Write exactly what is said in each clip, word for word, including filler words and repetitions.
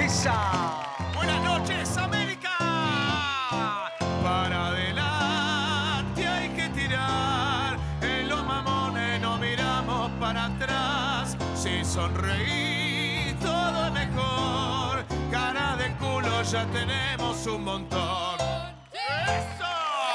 ¡Esa! Buenas noches, América. Para adelante hay que tirar. En los mamones no miramos para atrás. Si sonreí, todo es mejor. Cara de culo ya tenemos un montón. ¡Eso!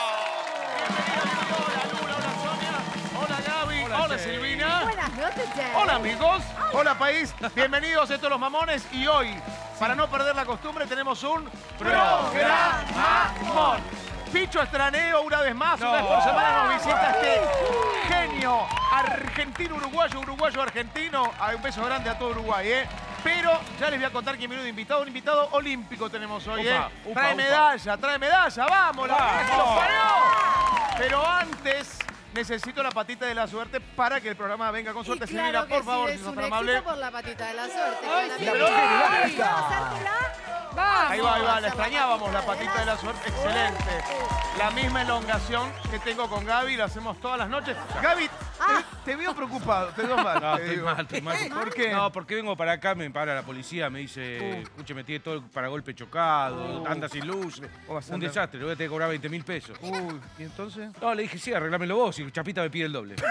Hola, Lula, hola, Sonia. Hola, Gaby. Hola, hola Silvina. Buenas noches, Jay. Hola, amigos. Hola, país. Bienvenidos a Estos los Mamones. Y hoy, para no perder la costumbre, tenemos un programón. Picho Estraneo, una vez más, una vez por semana nos visita este genio argentino, uruguayo, uruguayo, argentino. Hay un beso grande a todo Uruguay, ¿eh? Pero ya les voy a contar quién viene de invitado. Un invitado olímpico tenemos hoy, ¿eh? Upa, upa, trae upa. medalla, trae medalla. ¡Vamos! La Vamos. que lo parió. Pero antes necesito la patita de la suerte para que el programa venga con suerte. Y Silvina, claro que por favor, sí, si es sos un tan éxito amable. por la patita de la suerte. Ay, Con sí, la pero patita. qué Ay, linda. ¿vamos a hacértela? Vamos. Ahí va, ahí va, Vamos la a hacer extrañábamos, la la patita de la suerte. Excelente. La misma elongación que tengo con Gaby, la hacemos todas las noches. Gaby, te, Ah. te veo preocupado, te veo mal. No, te estoy digo. mal, estoy mal. ¿Por qué? No, porque vengo para acá, me para la policía, me dice, escúcheme, tiene todo el paragolpe chocado, anda sin luz. ¿Cómo vas a Un andar? desastre, le voy a tener que cobrar veinte mil pesos. Uy, ¿y entonces? No, le dije, sí, arreglámelo vos, y Chapita me pide el doble.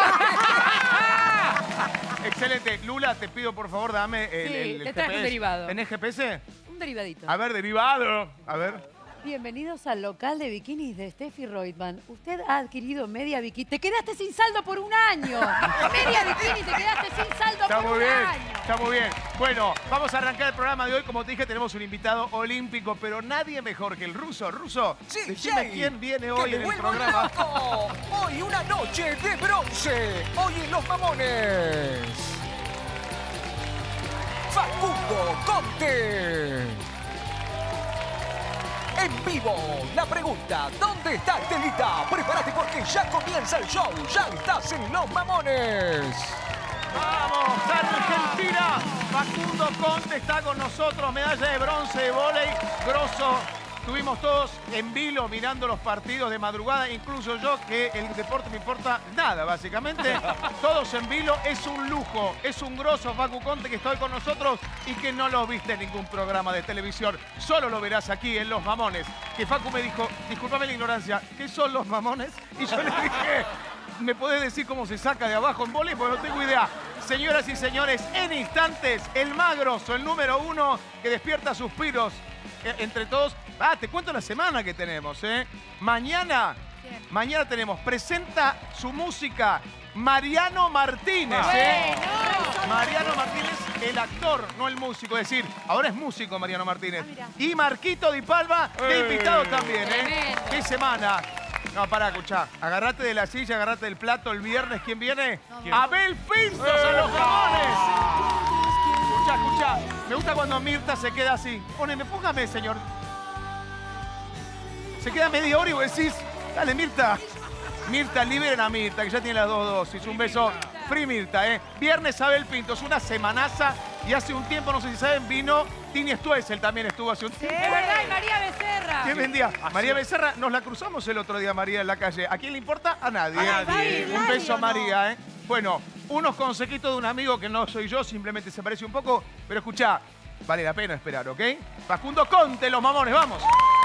Excelente. Lula, te pido por favor, dame el, Sí, el- el te traje un G P S. derivado. ¿Tenés G P S? Un derivadito. A ver, derivado. A ver. Bienvenidos al local de bikinis de Steffi Reutemann. Usted ha adquirido media bikini. Te quedaste sin saldo por un año. Media bikini, te quedaste sin saldo Está por muy un bien, año. está muy bien. Bueno, vamos a arrancar el programa de hoy. Como te dije, tenemos un invitado olímpico, pero nadie mejor que el ruso. Ruso, Sí, decime Jay, quién viene ¡que hoy me en el vuelvo programa. loco! Hoy una noche de bronce. Hoy en Los Mamones. Facundo Conte. En vivo, la pregunta, ¿dónde está Estelita? Prepárate porque ya comienza el show. Ya estás en Los Mamones. ¡Vamos, Argentina! Facundo Conte está con nosotros, medalla de bronce de vóley, grosso. Estuvimos todos en vilo mirando los partidos de madrugada, incluso yo, que el deporte me importa nada, básicamente. Todos en vilo, es un lujo, es un grosso Facu Conte que está hoy con nosotros y que no lo viste en ningún programa de televisión. Solo lo verás aquí en Los Mamones. Que Facu me dijo, discúlpame la ignorancia, ¿qué son Los Mamones? Y yo le dije, ¿me podés decir cómo se saca de abajo en vóley? Porque no tengo idea. Señoras y señores, en instantes, el más grosso, el número uno, que despierta suspiros eh, entre todos. Ah, te cuento la semana que tenemos, ¿eh? Mañana, Bien. mañana tenemos, presenta su música Mariano Martínez, ¿eh? Mariano Martínez, el actor, no el músico. Es decir, ahora es músico Mariano Martínez. Ah, mirá. Y Marquito Di Palma, de ¡Eh! invitado también, ¿eh? Tremendo. ¿Qué semana? No, pará, escuchá. Agarrate de la silla, agarrate del plato. El viernes, ¿quién viene? ¿Quién? Abel Pintos a Los Mamones. Escuchá, escuchá. Me gusta cuando Mirta se queda así. Poneme, póngame, señor. Se queda media hora y vos decís, dale, Mirta. Mirta, liberen a Mirta, que ya tiene las dos dosis. Un beso. Free Mirta, ¿eh? Viernes Abel Pintos, una semanaza. Y hace un tiempo, no sé si saben, vino Tini Stuessel, también estuvo hace un tiempo. Es verdad, y María Becerra. ¿Quién vendía? María Becerra, nos la cruzamos el otro día, María, en la calle. ¿A quién le importa? A nadie. A nadie. Un beso a ¿o no? María, ¿eh? Bueno, unos consejitos de un amigo que no soy yo, simplemente se parece un poco. Pero escuchá, vale la pena esperar, ¿ok? Facundo Conte, Los Mamones, vamos.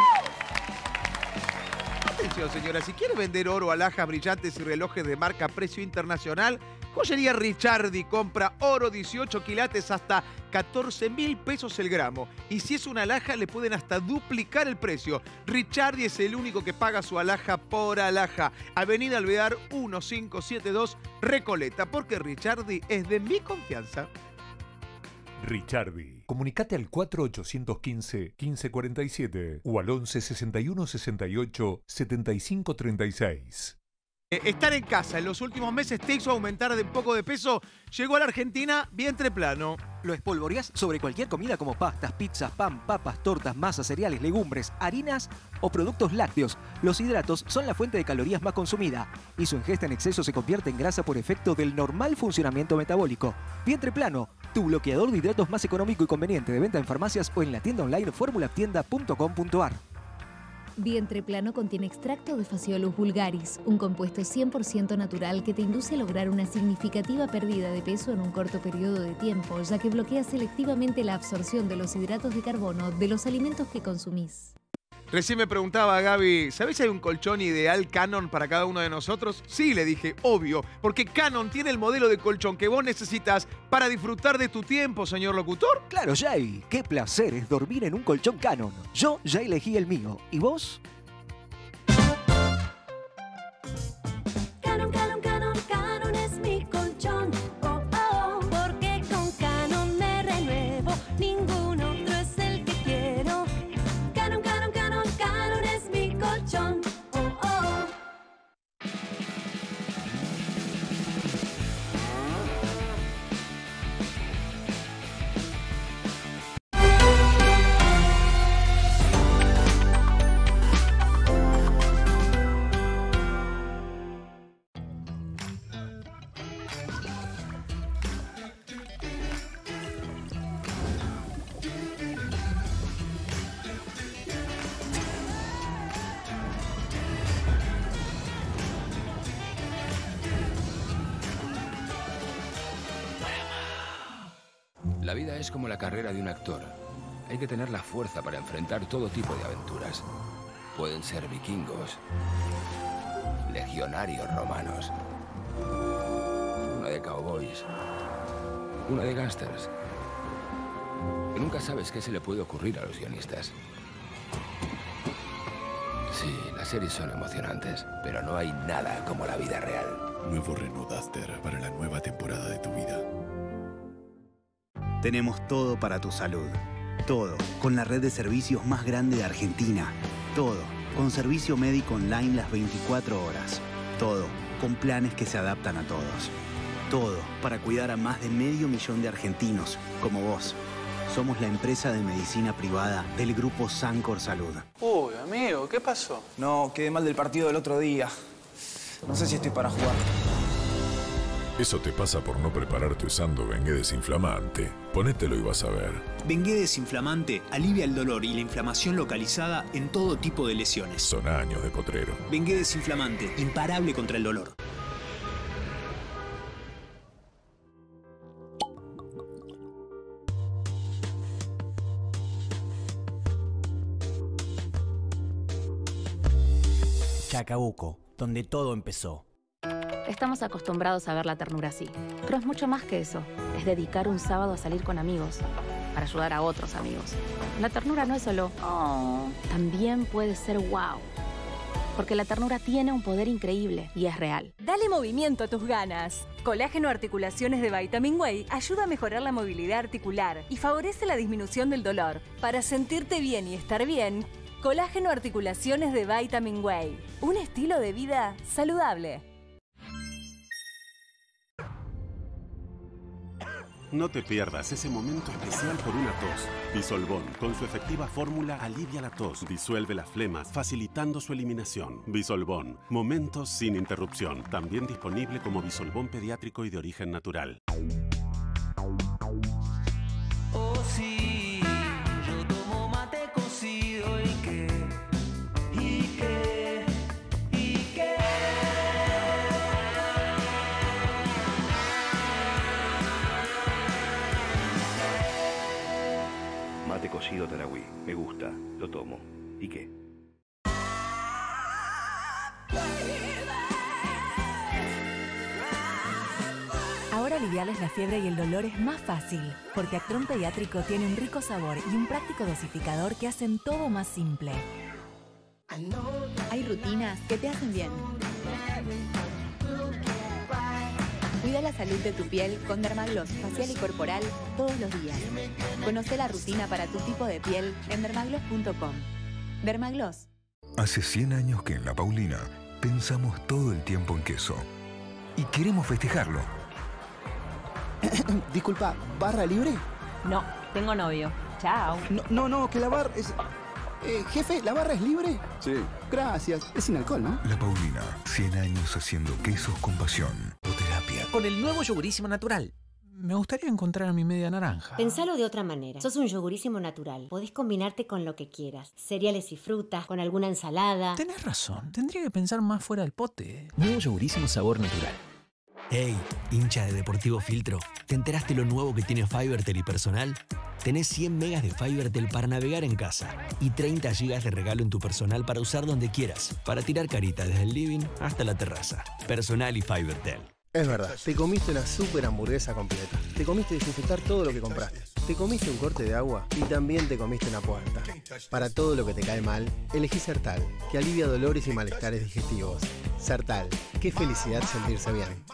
Atención, señora, si quiere vender oro, alhajas brillantes y relojes de marca precio internacional, Joyería Richardi compra oro dieciocho quilates hasta catorce mil pesos el gramo. Y si es una alhaja, le pueden hasta duplicar el precio. Richardi es el único que paga su alhaja por alhaja. Avenida Alvear mil quinientos setenta y dos, Recoleta, porque Richardi es de mi confianza. Richardi. Comunicate al cuatro ochocientos quince, quince cuarenta y siete o al once sesenta y uno sesenta y ocho, setenta y cinco treinta y seis. Eh, Estar en casa en los últimos meses te hizo aumentar de un poco de peso. Llegó a la Argentina vientre plano. Lo espolvoreás sobre cualquier comida como pastas, pizzas, pan, papas, tortas, masas, cereales, legumbres, harinas o productos lácteos. Los hidratos son la fuente de calorías más consumida y su ingesta en exceso se convierte en grasa por efecto del normal funcionamiento metabólico. Vientre plano, tu bloqueador de hidratos más económico y conveniente, de venta en farmacias o en la tienda online formulatienda punto com punto ar. Vientre Plano contiene extracto de Phaseolus vulgaris, un compuesto cien por ciento natural que te induce a lograr una significativa pérdida de peso en un corto periodo de tiempo, ya que bloquea selectivamente la absorción de los hidratos de carbono de los alimentos que consumís. Recién me preguntaba Gaby, ¿sabés si hay un colchón ideal Canon para cada uno de nosotros? Sí, le dije, obvio, porque Canon tiene el modelo de colchón que vos necesitas para disfrutar de tu tiempo, señor locutor. Claro, Jay, qué placer es dormir en un colchón Canon. Yo ya elegí el mío. ¿Y vos? Canon, Canon, Canon, Canon es mi colchón. Oh, oh, porque con Canon me renuevo. Ningún otro es el que quiero. Canon, Canon, Canon, Canon es mi colchón. Oh, oh. La vida es como la carrera de un actor. Hay que tener la fuerza para enfrentar todo tipo de aventuras. Pueden ser vikingos, legionarios romanos, una de cowboys, una de gángsters. Y nunca sabes qué se le puede ocurrir a los guionistas. Sí, las series son emocionantes, pero no hay nada como la vida real. Nuevo Renault Duster para la nueva temporada de tu vida. Tenemos todo para tu salud. Todo con la red de servicios más grande de Argentina. Todo con servicio médico online las veinticuatro horas. Todo con planes que se adaptan a todos. Todo para cuidar a más de medio millón de argentinos, como vos. Somos la empresa de medicina privada del grupo Sancor Salud. Uy, amigo, ¿qué pasó? No, quedé mal del partido del otro día. No sé si estoy para jugar. Eso te pasa por no prepararte usando Bengué desinflamante. Ponételo y vas a ver. Bengué desinflamante alivia el dolor y la inflamación localizada en todo tipo de lesiones. Son años de potrero. Bengué desinflamante, imparable contra el dolor. Chacabuco, donde todo empezó. Estamos acostumbrados a ver la ternura así, pero es mucho más que eso. Es dedicar un sábado a salir con amigos, para ayudar a otros amigos. La ternura no es solo oh, también puede ser wow. Porque la ternura tiene un poder increíble y es real. Dale movimiento a tus ganas. Colágeno Articulaciones de Vitamin Way ayuda a mejorar la movilidad articular y favorece la disminución del dolor. Para sentirte bien y estar bien, Colágeno Articulaciones de Vitamin Way. Un estilo de vida saludable. No te pierdas ese momento especial por una tos. Bisolbón, con su efectiva fórmula, alivia la tos, disuelve las flemas, facilitando su eliminación. Bisolbón, momentos sin interrupción. También disponible como Bisolbón pediátrico y de origen natural. Oh sí, yo tomo mate cocido y qué, y qué, y qué. Mate cocido Tarahui. Me gusta. Lo tomo. ¿Y qué? Ahora aliviarles la fiebre y el dolor es más fácil, porque Actron Pediátrico tiene un rico sabor y un práctico dosificador que hacen todo más simple. Hay rutinas que te hacen bien. Cuida la salud de tu piel con Dermagloss facial y corporal todos los días. Conoce la rutina para tu tipo de piel en dermagloss punto com. Dermagloss. Hace cien años que en La Paulina pensamos todo el tiempo en queso. Y queremos festejarlo. Disculpa, ¿barra libre? No, tengo novio. Chao. No, no, no, que la barra es... Eh, jefe, ¿la barra es libre? Sí. Gracias. Es sin alcohol, ¿no? La Paulina, cien años haciendo quesos con pasión. Con el nuevo Yogurísimo Natural. me gustaría encontrar a mi media naranja. Pensalo de otra manera. Sos un yogurísimo natural. Podés combinarte con lo que quieras. Cereales y frutas, con alguna ensalada. Tenés razón. Tendría que pensar más fuera del pote. Nuevo yogurísimo sabor natural. Hey, hincha de Deportivo Filtro, ¿te enteraste lo nuevo que tiene Fibertel y Personal? Tenés cien megas de Fibertel para navegar en casa y treinta gigas de regalo en tu Personal para usar donde quieras, para tirar carita desde el living hasta la terraza. Personal y Fibertel. Es verdad, te comiste una super hamburguesa completa. Te comiste desinfectar todo lo que compraste. Te comiste un corte de agua y también te comiste una puerta. Para todo lo que te cae mal, elegí Sertal, que alivia dolores y malestares digestivos. Sertal, qué felicidad sentirse bien.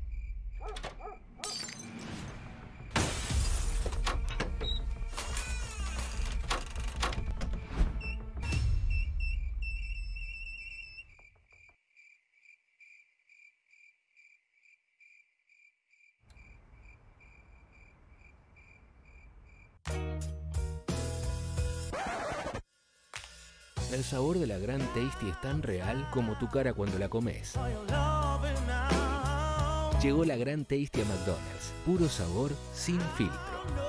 El sabor de la Gran Tasty es tan real como tu cara cuando la comes. Llegó la Gran Tasty a McDonald's. Puro sabor, sin filtro.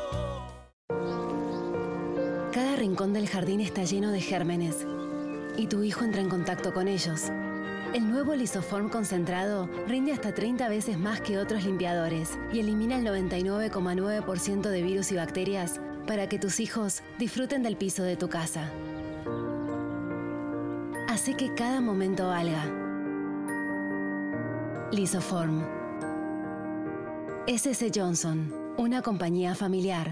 Cada rincón del jardín está lleno de gérmenes y tu hijo entra en contacto con ellos. El nuevo Lisoform concentrado rinde hasta treinta veces más que otros limpiadores y elimina el noventa y nueve coma nueve por ciento de virus y bacterias para que tus hijos disfruten del piso de tu casa. Hace que cada momento valga. Lisoform. S S Johnson, una compañía familiar.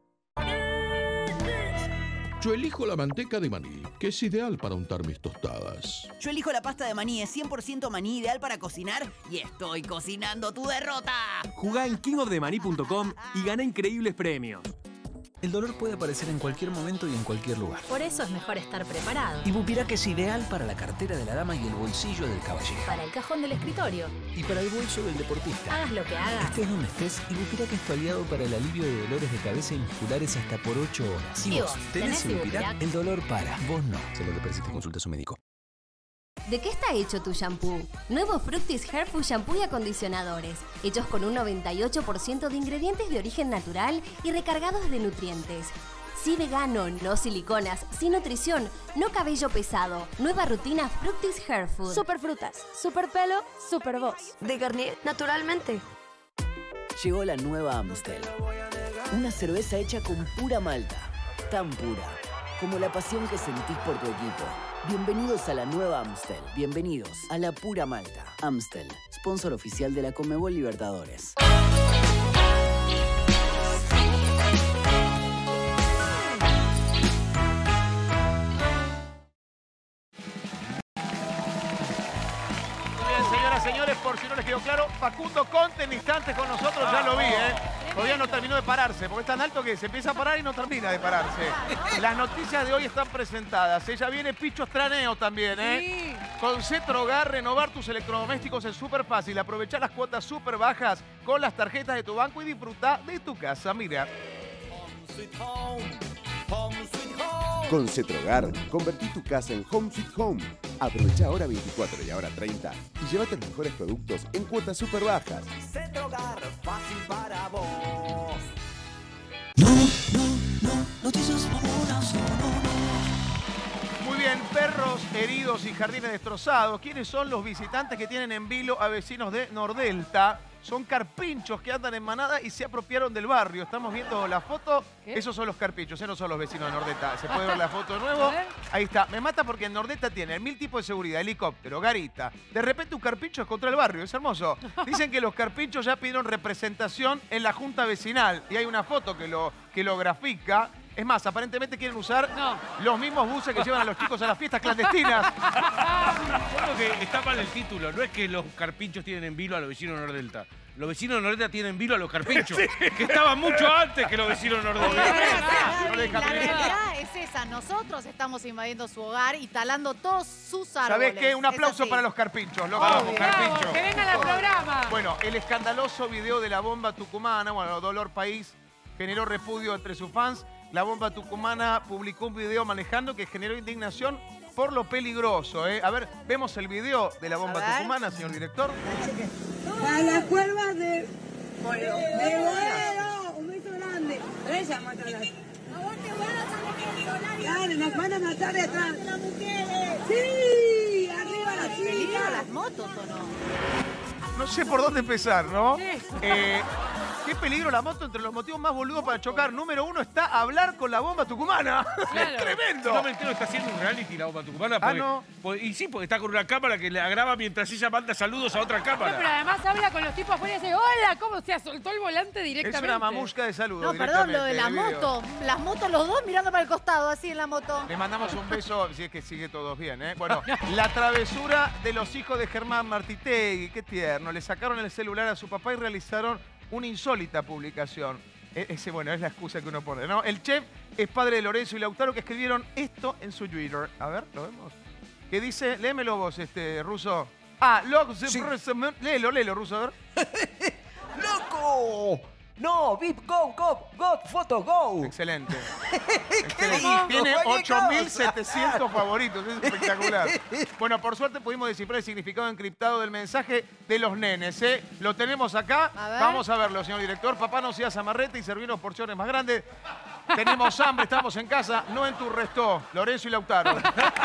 Yo elijo la manteca de maní, que es ideal para untar mis tostadas. Yo elijo la pasta de maní, es cien por ciento maní, ideal para cocinar, y estoy cocinando tu derrota. Jugá en king of the maní punto com y gana increíbles premios. El dolor puede aparecer en cualquier momento y en cualquier lugar. Por eso es mejor estar preparado. Ibupirac es ideal para la cartera de la dama y el bolsillo del caballero. Para el cajón del escritorio. Y para el bolso del deportista. Hagas lo que hagas. Estés donde estés, Ibupirac es tu aliado para el alivio de dolores de cabeza y musculares hasta por ocho horas. Si ¿Y vos vos tenés tenés Ibupirac, Ibupirac? el dolor para. Vos no. Si lo que persiste, consulta a su médico. ¿De qué está hecho tu shampoo? Nuevo Fructis Hair Food Shampoo y acondicionadores, hechos con un noventa y ocho por ciento de ingredientes de origen natural y recargados de nutrientes. Sí vegano, no siliconas, sin nutrición, no cabello pesado. Nueva rutina Fructis Hair Food. Super frutas, super pelo, super voz. De Garnier, naturalmente. Llegó la nueva Amstel. Una cerveza hecha con pura malta. Tan pura como la pasión que sentís por tu equipo. Bienvenidos a la nueva Amstel. Bienvenidos a la pura malta. Amstel, sponsor oficial de la Conmebol Libertadores. Señores, por si no les quedó claro, Facundo Conte en instantes con nosotros, ya lo vi, ¿eh? Todavía no terminó de pararse, porque es tan alto que se empieza a parar y no termina de pararse. Las noticias de hoy están presentadas. Ella viene Picho Estraneo también, ¿eh? Sí. Con Cetrogar, renovar tus electrodomésticos es súper fácil. Aprovechá las cuotas súper bajas con las tarjetas de tu banco y disfruta de tu casa. Mira. Con Cetrogar, convertí tu casa en Home Sweet Home. Aprovecha ahora veinticuatro y ahora treinta y llévate los mejores productos en cuotas súper bajas. Cetrogar, fácil para vos. No, no, no, noticias buenas, no, no. Muy bien, perros heridos y jardines destrozados. ¿Quiénes son los visitantes que tienen en vilo a vecinos de Nordelta? Son carpinchos que andan en manada y se apropiaron del barrio. Estamos viendo la foto. ¿Qué? Esos son los carpinchos, esos no son los vecinos de Nordelta. ¿Se puede ver la foto de nuevo? Ahí está. Me mata porque en Nordelta tiene mil tipos de seguridad, helicóptero, garita. De repente un carpincho es contra el barrio, es hermoso. Dicen que los carpinchos ya pidieron representación en la junta vecinal. Y hay una foto que lo, que lo grafica. Es más, aparentemente quieren usar no. los mismos buses que llevan a los chicos a las fiestas clandestinas. Yo creo que está mal el título. No es que los carpinchos tienen en vilo a los vecinos de Nordelta. Los vecinos de Nordelta tienen en vilo a los carpinchos. Sí. Que estaban mucho antes que los vecinos de Nordelta. No, la realidad es esa. Nosotros estamos invadiendo su hogar y talando todos sus árboles. ¿Sabés qué? Un aplauso para los carpinchos. Los Vamos, carpinchos. Que vengan al programa. Bueno, el escandaloso video de la bomba tucumana, bueno, Dolor País, generó repudio entre sus fans. La bomba tucumana publicó un video manejando que generó indignación por lo peligroso, ¿eh? A ver, vemos el video de la bomba tucumana, señor director. A las cuervas de... de a matar a... Dale, nos van a matar de atrás. ¡Las mujeres! ¡Sí! ¡Arriba las chicas! ¿Peligro las motos o no? No sé por dónde empezar, ¿no? Eh, qué peligro la moto, entre los motivos más boludos para chocar. Número uno está hablar con la bomba tucumana. Claro. ¡Es tremendo! Si no me entero, está haciendo un reality la bomba tucumana. Porque, Ah, ¿no? porque- y sí, porque está con una cámara que la graba mientras ella manda saludos a otra cámara. No, pero además habla con los tipos afuera y dice, hola, ¿cómo se soltó el volante directamente? Es una mamusca de saludos. No, perdón, lo de la directamente, el video. moto. Las motos, los dos mirando para el costado, así en la moto. Le mandamos un beso, si es que sigue todos bien, ¿eh? Bueno, la travesura de los hijos de Germán Martitegui, qué tierno. Le sacaron el celular a su papá y realizaron una insólita publicación. E- Ese, bueno, es la excusa que uno pone, ¿no? El chef es padre de Lorenzo y Lautaro, que escribieron esto en su Twitter. A ver, ¿lo vemos? Que dice, léemelo vos, este, Ruso. Ah, lo, Sí. léelo, léelo, Ruso, a ver. ¡Loco! No, V I P, go, go, go, foto, go. Excelente. ¿Qué Excelente. dijo? Tiene Cualquier ocho mil cosa. setecientos favoritos, es espectacular. Bueno, por suerte pudimos descifrar el significado encriptado del mensaje de los nenes, ¿eh? Lo tenemos acá, A ver. vamos a verlo, señor director. Papá, no seas amarrete y servirnos porciones más grandes. Tenemos hambre, estamos en casa, no en tu resto. Lorenzo y Lautaro.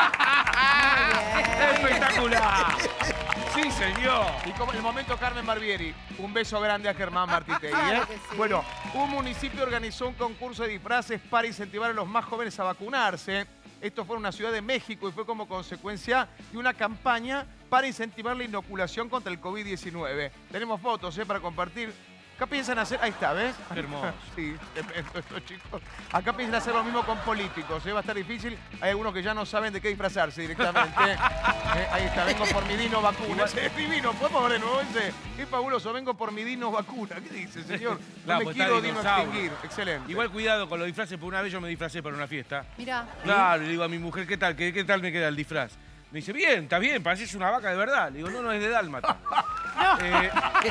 ¡Espectacular! Sí, señor. Y como el momento Carmen Barbieri, un beso grande a Germán Martitegui. ¿eh? Claro que sí. Bueno, un municipio organizó un concurso de disfraces para incentivar a los más jóvenes a vacunarse. Esto fue en una ciudad de México y fue como consecuencia de una campaña para incentivar la inoculación contra el COVID diecinueve. Tenemos fotos ¿eh? para compartir. Acá piensan hacer... Ahí está, ¿ves? Qué hermoso. Sí, tremendo esto, chicos. Acá piensan hacer lo mismo con políticos. ¿eh? Va a estar difícil. Hay algunos que ya no saben de qué disfrazarse directamente. Eh, ahí está, vengo por mi Dino vacuna. Ese es divino. ¿Podemos ver de nuevo ese? Qué fabuloso, vengo por mi Dino vacuna. ¿Qué dice, señor? No Claro, me pues quiero está Dino dinosaurio. extinguir. Excelente. Igual cuidado con los disfraces, porque una vez yo me disfracé para una fiesta. Mirá. Claro, y le digo a mi mujer, ¿qué tal? ¿Qué, qué tal me queda el disfraz? Me dice, bien, está bien, pareces una vaca de verdad. Le digo, no, no, es de dálmata. Eh,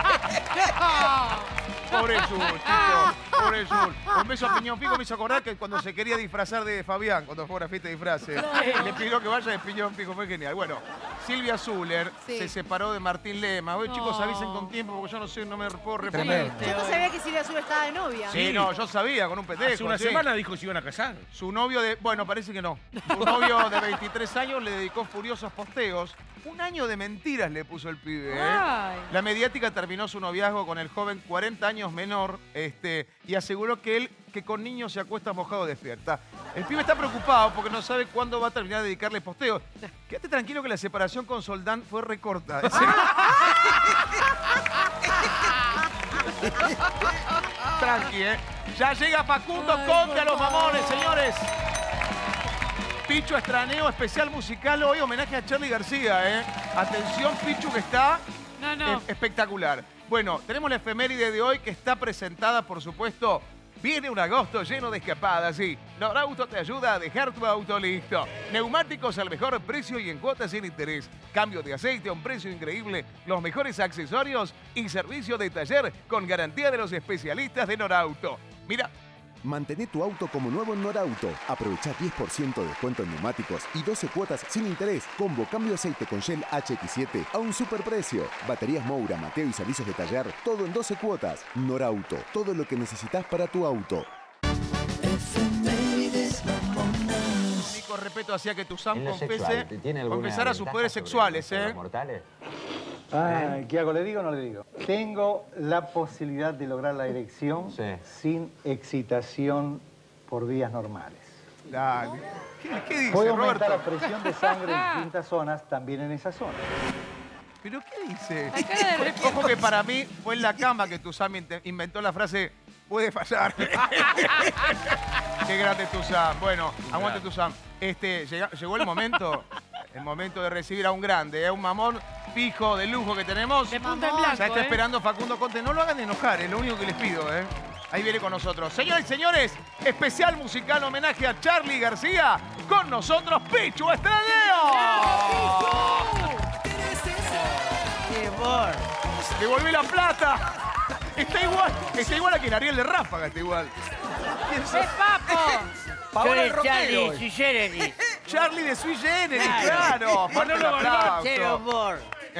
Pobre Zul, chicos. Pobre Zul. Un beso a Piñón Fijo me hizo acordar que cuando se quería disfrazar de Fabián, cuando fue a una fiesta de disfraces, le pidió que vaya de Piñón Fijo. Fue genial. Bueno, Silvia Zuller Sí. se separó de Martín Lema. Hoy, No. chicos, avisen con tiempo porque yo no sé, no me puedo reponer. Tremendo. Yo no sabía que Silvia Azul estaba de novia. Sí, no, yo sabía, con un pendejo. hace una sí. semana dijo que se iban a casar. Su novio de... Bueno, parece que no. Su novio de veintitrés años le dedicó furiosos posteos. Un año de mentiras le puso el pibe, ¿eh? Ay. La mediática terminó su noviazgo con el joven cuarenta años menor este, y aseguró que él, que con niños se acuesta mojado despierta. El pibe está preocupado porque no sabe cuándo va a terminar de dedicarle posteos. Quédate tranquilo que la separación con Soldán fue recorta. Tranqui, ¿eh? Ya llega Facundo Ay, Conte a por los mamones, favor. señores. Pichu Estraneo, especial musical hoy, homenaje a Charly García, ¿eh? Atención, Pichu, que está No, no. eh, espectacular. Bueno, tenemos la efeméride de hoy que está presentada, por supuesto. Viene un agosto lleno de escapadas y Norauto te ayuda a dejar tu auto listo. Neumáticos al mejor precio y en cuotas sin interés. Cambio de aceite a un precio increíble. Los mejores accesorios y servicio de taller con garantía de los especialistas de Norauto. Mira. Mantén tu auto como nuevo en Norauto. Aprovecha diez por ciento de descuento en neumáticos y doce cuotas sin interés. Combo cambio de aceite con Shell H X siete a un superprecio. Baterías Moura, Mateo y servicios de taller, todo en doce cuotas. Norauto, todo lo que necesitas para tu auto. Nico Repeto hacía que Tuzán En lo confese, sexual, ¿tiene alguna confesara sus ventaja poderes sobre sexuales, los ¿eh? mortales? Ah, ¿qué hago? ¿Le digo o no le digo? Tengo la posibilidad de lograr la erección sin excitación por vías normales. Dale. ¿Qué, qué dice, Puedo aumentar Roberto? la presión de sangre en distintas zonas, también en esa zona. ¿Pero qué dice? La cara de Repeto. Ojo que para mí fue en la cama que Tuzán inte- inventó la frase puede fallar. Qué grande Tuzán. Bueno, aguante Tuzán. Este, llega- llegó el momento, el momento de recibir a un grande, ¿eh? Un mamón fijo, de lujo que tenemos. De punta en blanco, Ya está ¿eh? esperando Facundo Conte. No lo hagan enojar, es lo único que les pido, ¿eh? Ahí viene con nosotros. Señores y señores, especial musical homenaje a Charly García. Con nosotros, Pichu Estraneo. ¡Qué amor! ¡Devolví la plata! Está igual, está igual a que el Ariel de Ráfaga, está igual. ¿Quién sos? ¡Es Papo! Yo soy Charlie de Sui Generis. Charlie de Sui Generis, Claro. claro. Fuerte el Manolo Barbán. aplauso. Cero amor. ¿Eh?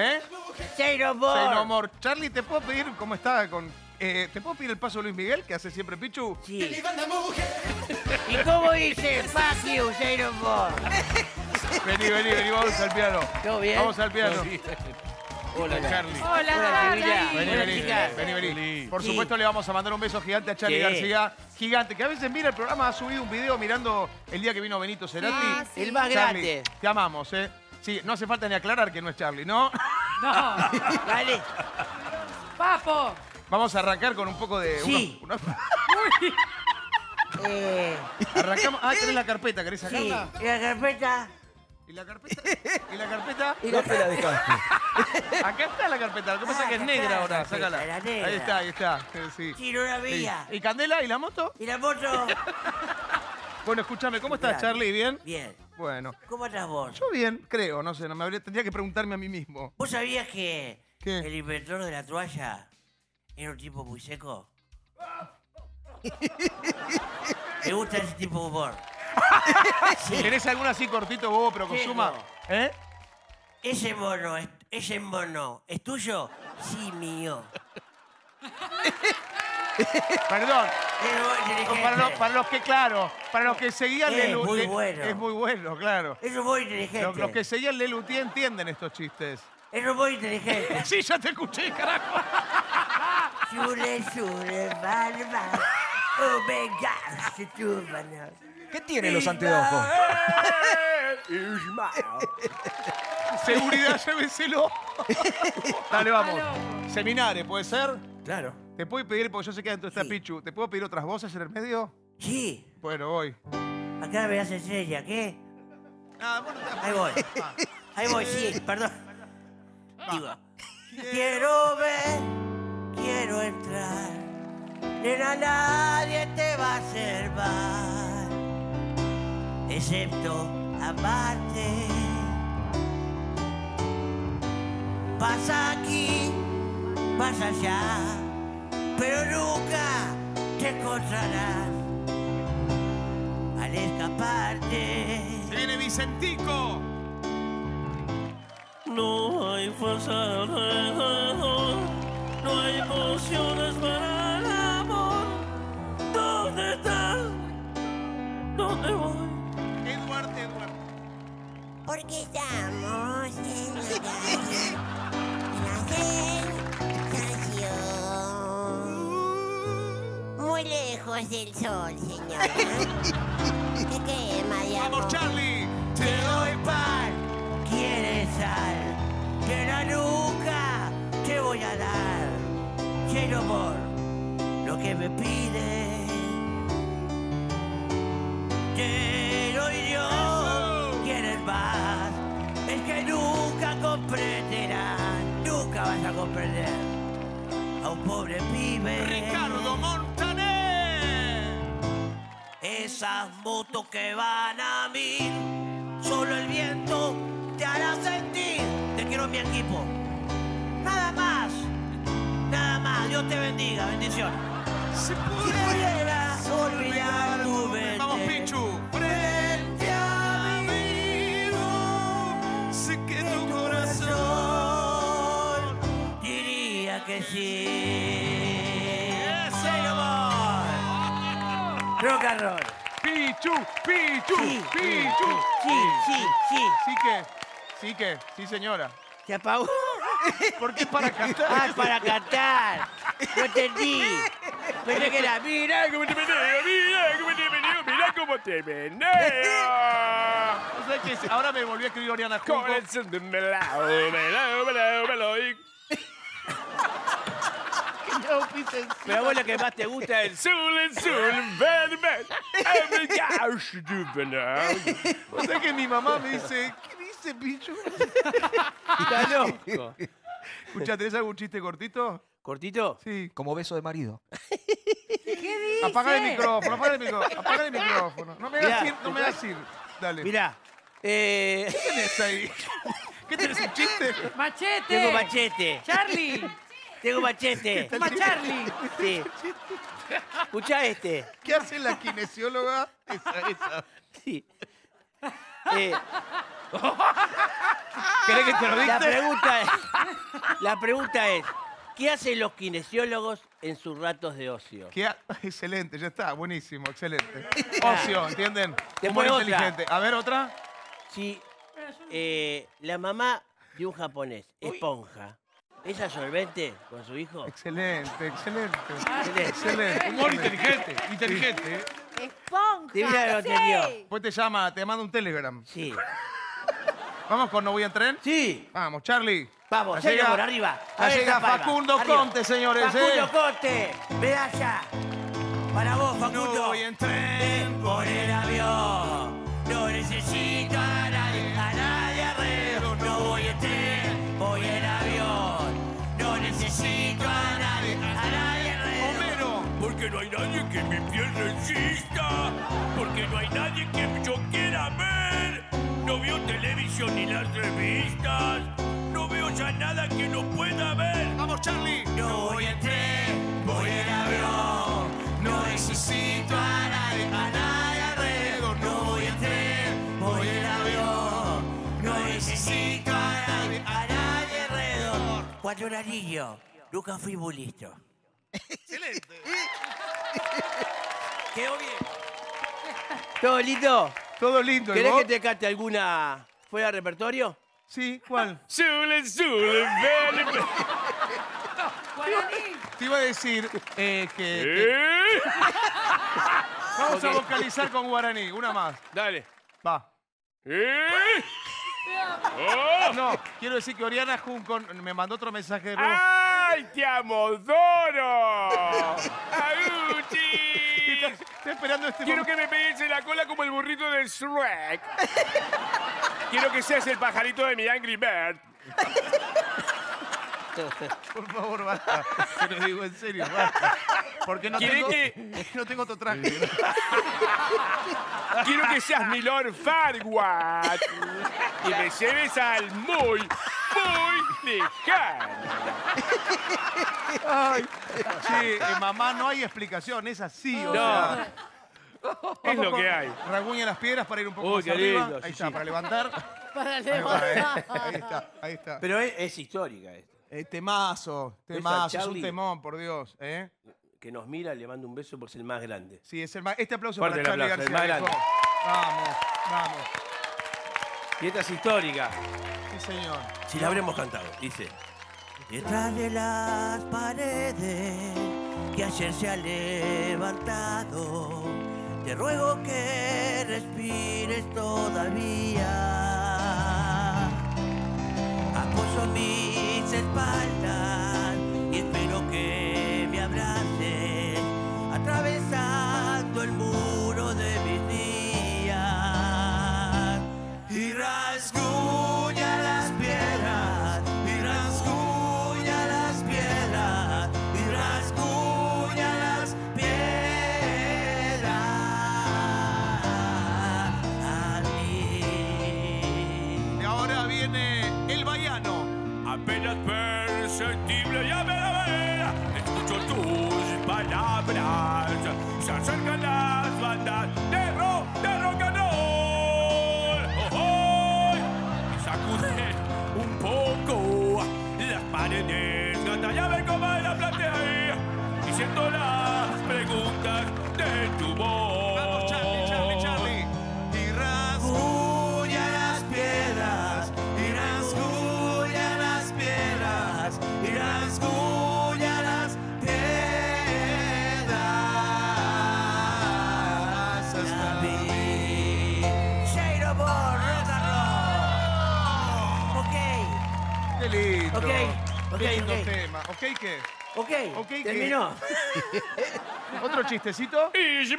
Say no more. Say no more. Charlie, ¿te puedo pedir cómo está con... Eh, ¿Te puedo pedir el paso de Luis Miguel, que hace siempre Pichu? Sí. ¿Y cómo dice? Fuck you, say no more. Vení, vení, vení, vamos al piano. ¿Todo bien? Vamos al piano. Todo bien. Hola, Charlie. Hola, Hola, Charlie. Silvia. Vení, Hola, vení, chicas. vení, vení. Sí. Por Sí. supuesto le vamos a mandar un beso gigante a Charlie Sí. García. Gigante, que a veces mira el programa, ha subido un video mirando el día que vino Benito Cerati. Ah, sí. El más Charlie, grande. te amamos, ¿eh? Sí, no hace falta ni aclarar que no es Charlie, ¿no? No. Dale. Papo. Vamos a arrancar con un poco de... Sí. unos- unos- Uy. Eh, Arrancamos... Ah, tenés la carpeta, ¿querés sí. sacarla? ¿Y la carpeta? ¿Y la carpeta? ¿Y la carpeta? ¿Y la la dejaste? Acá está la carpeta, lo que pasa es que es Ah, negra acá ahora, está la sácala. carpeta, la negra. Ahí está, ahí está. eh, Sí. Sí, no la Sí. veía. ¿Y Candela? ¿Y la moto? ¿Y la moto? Bueno, escúchame, ¿cómo estás, Grande. Charlie? ¿Bien? Bien. Bueno. ¿Cómo estás vos? Yo bien, creo, no sé, no me habría, tendría que preguntarme a mí mismo. ¿Vos sabías que ¿Qué? el inventor de la toalla era un tipo muy seco? Me gusta ese tipo de humor. ¿Tenés alguna así cortito, bobo, pero con Tengo. suma? ¿Eh? Ese mono, es- ese mono, ¿es tuyo? Sí, mío. Perdón. Es muy inteligente. Para, los- para los que, claro, para los que seguían Es Lelu- muy Le- bueno. Es muy bueno, claro. Eso es muy inteligente. Los, los que seguían Lelutí entienden estos chistes. Eso es muy inteligente. Sí, ya te escuché, carajo. Shure, shure, barba. Oh, venga, se chúbana. ¿Qué tiene los anteojos? Seguridad, lléveselo. Dale, vamos. Seminare, ¿puede ser? Claro. ¿Te puedo pedir, porque yo sé que adentro está Sí. Pichu, ¿te puedo pedir otras voces en el medio? Sí. Bueno, voy. Acá me hace estrella, ¿qué? Ah, bueno, te- Ahí voy. Ah. Ahí voy, sí, perdón. Digo. Quiero ver, quiero entrar. Nena, nadie te va a hacer mal, excepto amarte. Pasa aquí, pasa allá, pero nunca te encontrarás al escaparte. Se viene Vicentico. No hay fuerza alrededor, no hay emociones para el amor. ¿Dónde estás? ¿Dónde voy? Edward, Edward. Porque estamos en la calle, en la sensación. Muy lejos del sol, señora. Que quema de amor. ¡Vamos, Charlie! Te doy pan, quieres sal, que la nuca te voy a dar. Quiero amor, lo que me pide. Te doy Dios, quieres más. Es que nunca comprenderás, nunca vas a comprender a un pobre pibe. Ricardo Montaner. Esas motos que van a mil, solo el viento te hará sentir. Te quiero en mi equipo. Nada más, nada más. Dios te bendiga, bendición. Si Si pudieras olvidar tu mente, Vamos, Pichu. frente a mí, sé que tu corazón diría que sí. Say no more. Rock and roll. Pichu, Pichu, Sí, Pichu. sí, sí, sí. Sí que, sí que, sí señora. Se apagó. ¿Por qué para cantar? Ah, para cantar. No entendí. Pensé que era, mira cómo te meneo, mira cómo te meneo, mira cómo te meneo. O sea que ahora me volví a escribir Oriana Junco. Corazón de melao, melao, melao, melao. Pero a vos lo que más te gusta es el sol, el sol, ven, ven. O sea que mi mamá me dice, ¿qué dice, Pichu? Está loco. Escucha, ¿tenés algún chiste cortito? ¿Cortito? Sí. Como beso de marido. ¿Qué dice? Apaga el micrófono, apaga el micrófono, apaga el micrófono. No me hagas Mirá, ir, no me hagas ir. Dale. Mirá. Eh, ¿Qué tenés ahí? ¿Qué tenés, un chiste? Machete. tengo machete. Charlie. Tengo machete. Toma Charlie. Sí. Escuchá este. ¿Qué hace la kinesióloga? Esa, esa. Sí. Eh, ¿Querés que te lo la dicte? pregunta es, la pregunta es, ¿qué hacen los kinesiólogos en sus ratos de ocio? ¿Qué ha- Excelente, ya está, buenísimo, excelente. Ocio, ¿entienden? Después Humor otra. inteligente. A ver, otra. Si eh, la mamá de un japonés, esponja, ¿es absorbente con su hijo? Excelente, excelente. Excelente. Excelente. Humor inteligente, inteligente. ¿eh? Esponja. Divina lo sí. entendió. Después te llama, te manda un telegram. Sí. ¿Vamos con No Voy en Tren? Sí. Vamos, Charlie. Vamos, Ya llega llega- por arriba. ya llega esa palma. Facundo Arriba. Conte, señores, Facundo eh. Conte, medalla. Para vos, Facundo. No voy en tren. Por el avión. No necesito a nadie, a nadie alrededor. No voy en tren, voy en avión. No necesito a nadie, a nadie alrededor. Homero. Porque no hay nadie que mi piel resista. Porque no hay nadie que yo quiera ver. No veo televisión ni las revistas. No veo ya nada que no pueda ver. Vamos, Charlie. No voy en tren, voy en avión. No necesito a nadie, a nadie alrededor. No voy en tren, voy en avión. No necesito a nadie, a nadie alrededor. Cuatro anillos, nunca fui muy listo. Excelente. ¿Quedó bien? ¿Todo lindo? Todo lindo. ¿y ¿Querés vos? que te cante alguna fuera de repertorio? Sí, ¿cuál? Zulen, zulen, ven, ven. Te iba a decir eh, que... que- ¿Eh? Vamos a Ok. vocalizar con guaraní. Una más. Dale. Va. ¿Eh? Oh. No, quiero decir que Oriana Juncon me mandó otro mensaje de nuevo. ¡Ay, te amo, Doro! ¡Aguchi! Estoy esperando este Quiero momento. que me pegues en la cola como el burrito del Shrek. Quiero que seas el pajarito de mi Angry Bird. Por favor, basta. Te lo digo en serio, basta. Porque no ¿Querés tengo, que- es que no tengo otro traje. Quiero que seas mi Lord Farquaad y me lleves al muy, muy lejano. Ay, che, eh, mamá, no hay explicación, es así, o No. sea. Es lo Vamos que con hay. Rasguña las piedras para ir un poco Uy, más qué arriba. lindo, Ahí sí, está, sí. para levantar. Para Ahí, va, eh. levantar. Ahí está, ahí está. Pero es, es histórica esta. Eh, temazo, ¿Ves temazo, a es un Charlie? temón, por Dios. ¿eh? Que nos mira, le mando un beso por ser el más grande. Sí, es el más, este aplauso Fuerte para el Charlie aplauso, García. el más viejo. Vamos, vamos. Y esta es histórica. Sí, señor. Si la habremos cantado, dice. Detrás de las paredes que ayer se ha levantado, te ruego que respires todavía. Apoyo mis espaldas y espero que me abraces, atravesando el muro de mis días. Y rasguña las piedras, y rasguña las piedras, y rasguña las piedras. A mí. Y ahora viene el baiano. Apenas perceptible, ya me la vera. Escucho tus palabras. Se acercan las bandas de rock, de rock and roll. Oh, oh. Y sacuden un poco las paredes. Gata, ya ven cómo la planteé. Y siento las preguntas de tu voz. Vamos, Charlie, Charlie, Charlie. Y Rasguña las piedras, y rasguña las piedras, y rasguña las piedras hasta mí. Shade of rock and roll. Ok, Qué lindo. Ok, ok, Qué lindo ok. tema. ¿Ok qué? ok, Ok, ¿qué? terminó. ¿Otro chistecito?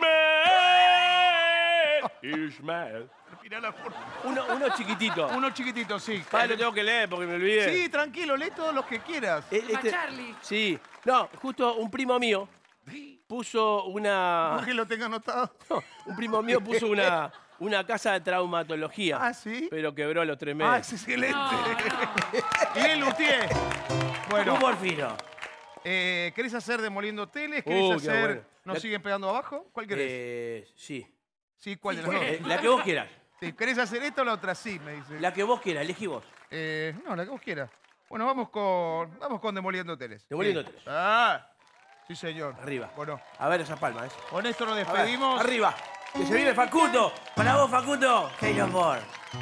Ismael. Ismael. Terminala, por favor. Uno, uno chiquitito. Uno chiquitito, sí. Ah, lo tengo que leer porque me olvidé. Sí, tranquilo, lee todos los que quieras. Eh, Para Charlie. Sí. No, justo un primo mío puso una... ¿Por qué lo tenga anotado? No, un primo mío puso una, una casa de traumatología. ¿Ah, sí? Pero quebró a los tres Ah, meses. es excelente. Y el luthier. Bueno, Humor fino. eh, ¿querés hacer demoliendo teles? ¿Querés Uh, qué hacer bueno. ¿Nos La- siguen pegando abajo? ¿Cuál querés? Eh, sí. Sí, ¿cuál de las dos? Eh, la que vos quieras. Sí, ¿querés hacer esta o la otra? Sí, me dice. La que vos quieras, elegí vos. Eh, no, la que vos quieras. Bueno, vamos con, vamos con Demoliendo Hoteles. Demoliendo sí. Hoteles. Ah, sí, señor. Arriba. Bueno. A ver esa palma, ¿eh? Con esto nos A ver, despedimos. arriba. Que se viene Facundo. Para vos, Facundo. Hey, no more.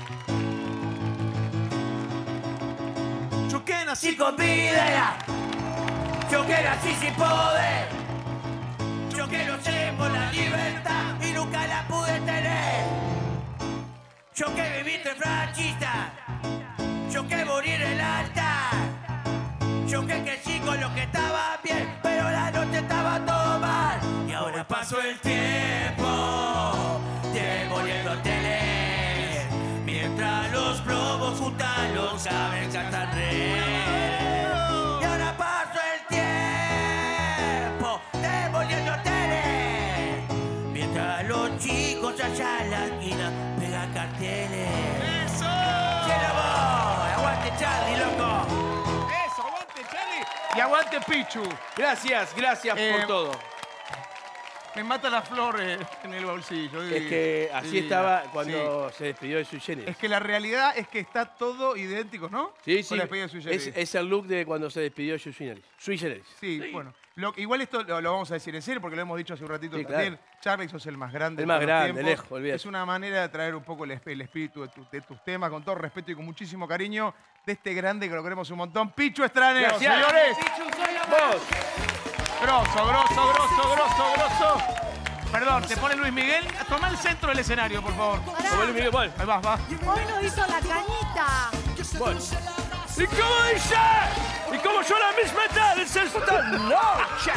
Yo que nací con vida, yo que nací sin poder, yo que luché por la libertad y nunca la pude tener. Yo que viví entre franquistas, yo que morí en el altar, yo que crecí con lo que estaba bien, pero la noche estaba todo mal. Y ahora pasó el tiempo, demoliendo hoteles, mientras los plomos juntan los saben gastar red. Y ahora pasó el tiempo, demoliendo hoteles, mientras los chicos allá en la esquina pegan carteles. ¡Eso! ¡Quiero voy! ¡Aguante Charlie, loco! ¡Eso! ¡Aguante Charlie! Y aguante Pichu. Gracias, gracias Eh, por todo. Me mata la flor eh, en el bolsillo. Es que así Divina. estaba cuando Sí. se despidió de Sui Generis. Es que la realidad es que está todo idéntico, ¿no? Sí, Con sí. la despedida de Sui Generis. Es, es el look de cuando se despidió de Sui Generis. Sui Generis. Sí, bueno. Lo- igual esto lo, lo vamos a decir en serio porque lo hemos dicho hace un ratito Sí, también. claro. Charlie, sos el más grande. El de más todos los grande, tiempos. lejos, olvídate. Es una manera de traer un poco el, esp- el espíritu de, tu- de tus temas, con todo respeto y con muchísimo cariño, de este grande que lo queremos un montón. Pichu Estraneo, Gracias. señores. Pichu, soy la voz. Grosso, grosso, grosso, grosso, grosso. Perdón, te pone Luis Miguel. Toma el centro del escenario, por favor. Como Luis Miguel, bueno. Ahí vas, va. Hoy nos hizo la cañita. Bueno. ¿Y cómo dice? ¿Y cómo yo la misma edad del esta noche?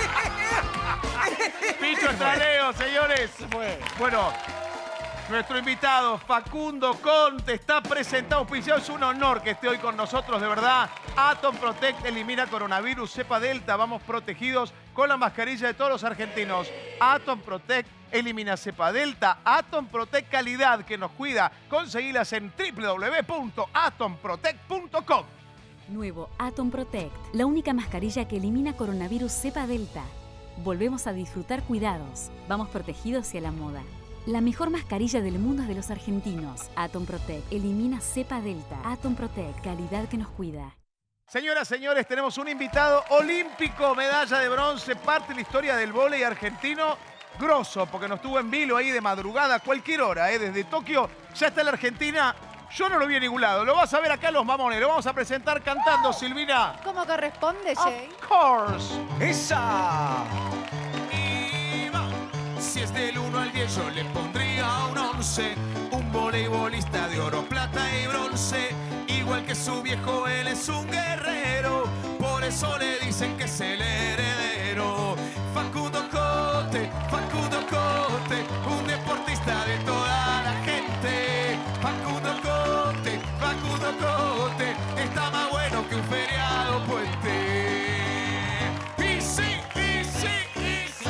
Pichu Estraneo, señores. Bueno, nuestro invitado Facundo Conte está presentado, auspiciado. Es un honor que esté hoy con nosotros, de verdad. Atom Protect elimina coronavirus, cepa delta. Vamos protegidos con la mascarilla de todos los argentinos. Atom Protect elimina cepa delta. Atom Protect calidad que nos cuida. Conseguilas en w w w punto atom protect punto com. Nuevo Atom Protect, la única mascarilla que elimina coronavirus cepa delta. Volvemos a disfrutar cuidados. Vamos protegidos hacia la moda. La mejor mascarilla del mundo es de los argentinos. Atom Protect elimina cepa delta. Atom Protect, calidad que nos cuida. Señoras, señores, tenemos un invitado olímpico, medalla de bronce, parte de la historia del vóley argentino. Grosso, porque nos tuvo en vilo ahí de madrugada, a cualquier hora, ¿eh? Desde Tokio ya está en la Argentina. Yo no lo vi en ningún lado. Lo vas a ver acá en Los Mamones. Lo vamos a presentar cantando, Silvina. ¿Cómo corresponde, Jay? Of course. ¡Esa! Y va. Si es del uno al diez yo le pondría un once. Un voleibolista de oro, plata y bronce. Igual que su viejo, él es un guerrero. Por eso le dicen que es el heredero. Facundo Conte, Facundo Conte, un deportista de toda la gente. Facundo Conte, Facundo Conte, está más bueno que un feriado puente. Y sí, y sí, y sí.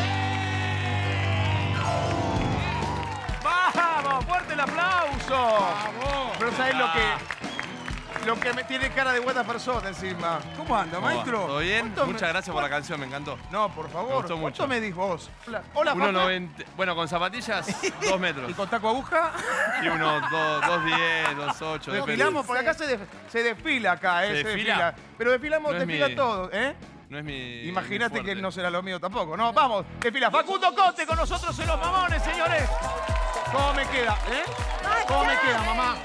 ¡Vamos! ¡Fuerte el aplauso! ¡Vamos! Pero ¿sabes lo que, lo que me tiene cara de buena persona encima? ¿Cómo anda, ¿Cómo va? maestro? ¿Todo bien? ¿Cuánto Muchas me- gracias por la canción, me encantó. No, por favor. Me gustó ¿Cuánto mucho. me dis vos? Hola, Hola uno Facu. noventa. Bueno, con zapatillas, dos metros. ¿Y con taco aguja? Y unos dos diez, dos ocho. Desfilamos, porque acá se, def- se desfila acá, ¿eh? ¿Se desfila? Pero desfilamos, No es desfilan mi- todos, ¿eh? No es mi. Imagínate mi que fuerte. no será lo mío tampoco, ¿no? Vamos, desfila. Facundo Conte con nosotros en Los Mamones, señores. ¿Cómo me queda, eh? ¿Cómo me queda, mamá?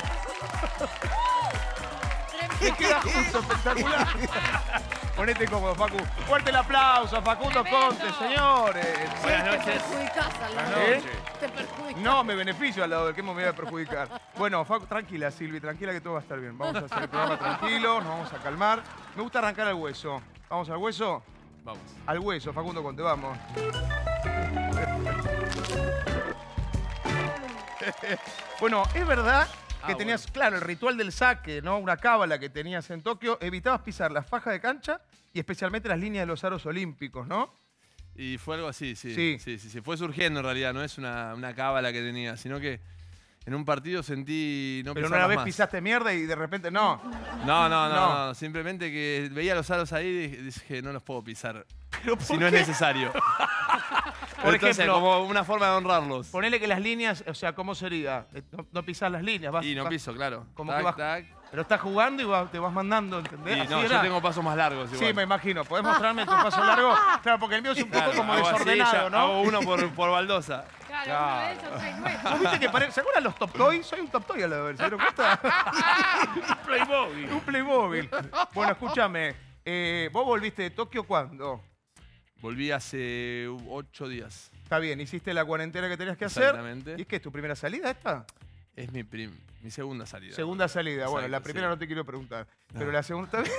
Me queda justo, espectacular. Ponete cómodo, Facu. Fuerte el aplauso a Facundo Conte, señores. Buenas Te noches. perjudicás al lado. ¿Eh? Te perjudicás. No, me beneficio al lado del que me voy a perjudicar. Bueno, Facu, tranquila, Silvi, tranquila que todo va a estar bien. Vamos a hacer el programa tranquilo, nos vamos a calmar. Me gusta arrancar al hueso. ¿Vamos al hueso? Vamos. Al hueso, Facundo Conte, vamos. Bueno, es verdad que Ah, tenías, claro, el ritual del saque, ¿no? Una cábala que tenías en Tokio. Evitabas pisar la faja de cancha y especialmente las líneas de los aros olímpicos, ¿no? Y fue algo así, sí. Sí. Sí, sí, sí. Fue surgiendo en realidad, no es una, una cábala que tenía, sino que en un partido sentí no Pero pisarlas una vez más. pisaste mierda y de repente no. No, no, no, No. no, simplemente que veía los aros ahí y dije, no los puedo pisar. ¿Pero si por no qué? es necesario. Por Entonces, ejemplo, como una forma de honrarlos. ponele que las líneas, o sea, ¿cómo sería? Eh, No, no pisás las líneas, vas... Y no vas- piso, claro. Como Tac, que vas, tac. Pero estás jugando y vas- te vas mandando, ¿entendés? Y Así no, yo era. tengo pasos más largos igual. Sí, me imagino. ¿Podés mostrarme tu paso largo? Claro, porque el mío es un poco Claro, como hago así, desordenado, ya ¿no? Hago uno por, por baldosa. Claro, uno de esos, seis, nueve. ¿Vos viste que parece? ¿Se acuerdan los Top Toy? Soy un Top Toy a la vez, ¿se dieron cuenta? Un Playmobil. Un Playmobil. Bueno, escúchame. eh, ¿Vos volviste de Tokio cuándo? Volví hace ocho días. Está bien, hiciste la cuarentena que tenías que hacer. Exactamente. ¿Y es que es tu primera salida esta? Es mi, prim- mi segunda salida. Segunda salida. Bueno, Exacto, la primera sí. no te quiero preguntar. Pero No. la segunda también.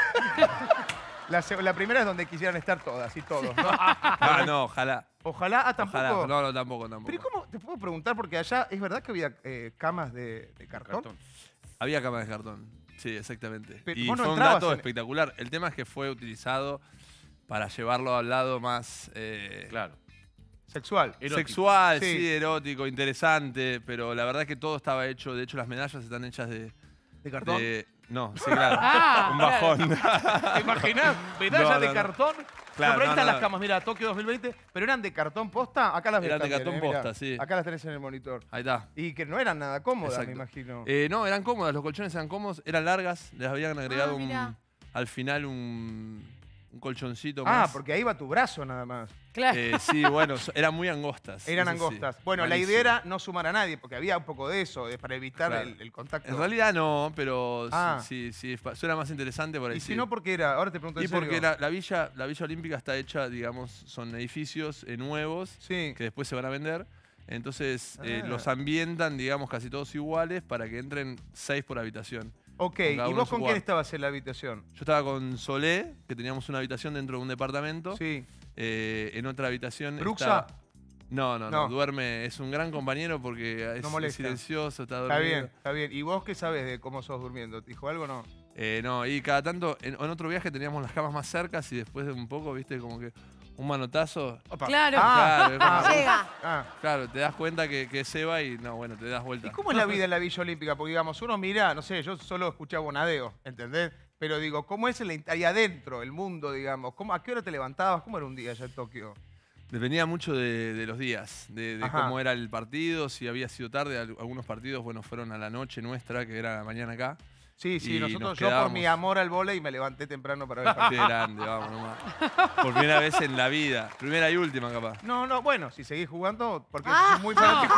la, se- la primera es donde quisieran estar todas y todos, ¿no? Ah, no, ojalá. Ojalá, ah, tampoco. Ojalá. No, no, tampoco, tampoco. Pero ¿y cómo? Te puedo preguntar, porque allá es verdad que había eh, camas de, de cartón. Había camas de cartón. Sí, exactamente. Pero y vos no fue un entrabas dato en- espectacular. El tema es que fue utilizado para llevarlo al lado más... eh, Claro. Sexual. Sexual, Sí. sí. erótico, interesante, pero la verdad es que todo estaba hecho, de hecho las medallas están hechas de... ¿De cartón? no, sí, claro. Ah, un bajón. ¿Te imaginás? ¿Medallas No, no, de no. cartón? Claro, no, pero ahí no, están no, las no. camas, mira, Tokio dos mil veinte, pero eran de cartón posta, acá las ves Eran de también, cartón eh, mirá. posta, sí. Acá las tenés en el monitor. Ahí está. Y que no eran nada cómodas, Exacto. me imagino. Eh, no, eran cómodas, los colchones eran cómodos, eran largas, les habían agregado Ah, un, mirá. al final un, un colchoncito Ah, más. porque ahí va tu brazo nada más. Eh, sí, bueno, so- eran muy angostas. Eran eso sí. angostas. Bueno, la Malísimo. idea era no sumar a nadie, porque había un poco de eso, de- para evitar Claro. el, el contacto. En realidad no, pero Ah. sí, sí, sí, fa- suena más interesante por ahí. Y sí. si no, ¿por qué era? Ahora te pregunto en Y serio. porque la, la villa, la Villa Olímpica está hecha, digamos, son edificios eh, nuevos Sí. que después se van a vender. Entonces eh, Ah. los ambientan, digamos, casi todos iguales para que entren seis por habitación. Ok, Con cada ¿y uno vos en su con quién cuarto. estabas en la habitación? Yo estaba con Solé, que teníamos una habitación dentro de un departamento. Sí. Eh, en otra habitación ¿Bruxa? estaba- No, no, no, No. duerme, es un gran compañero porque es, No es molesta. silencioso, está Está dormido. bien, está bien. ¿Y vos qué sabes de cómo sos durmiendo? ¿Te dijo algo o no? Eh, no, y cada tanto, en, en otro viaje teníamos las camas más cercas y después de un poco, viste, como que un manotazo. Opa. Claro. Ah, es como- ah, Llega. Ah. Claro, te das cuenta que, que se va y no, bueno, te das vuelta. ¿Y cómo es la vida en la Villa Olímpica? Porque, digamos, uno mira, no sé, yo solo escuché a Bonadeo, ¿entendés? Pero digo, ¿cómo es el, in- ahí adentro, el mundo, digamos? ¿Cómo, ¿A qué hora te levantabas? ¿Cómo era un día allá en Tokio? Dependía mucho de, de los días, de, de Ajá. cómo era el partido, si había sido tarde. Al- Algunos partidos, bueno, fueron a la noche nuestra, que era la mañana acá. Sí, sí, Y nosotros, nos yo por quedábamos- mi amor al vóley me levanté temprano para ver el Qué partido. grande, vamos nomás. Por primera vez en la vida. Primera y última, capaz. No, no, bueno, si seguís jugando, porque Ah. soy muy fanático.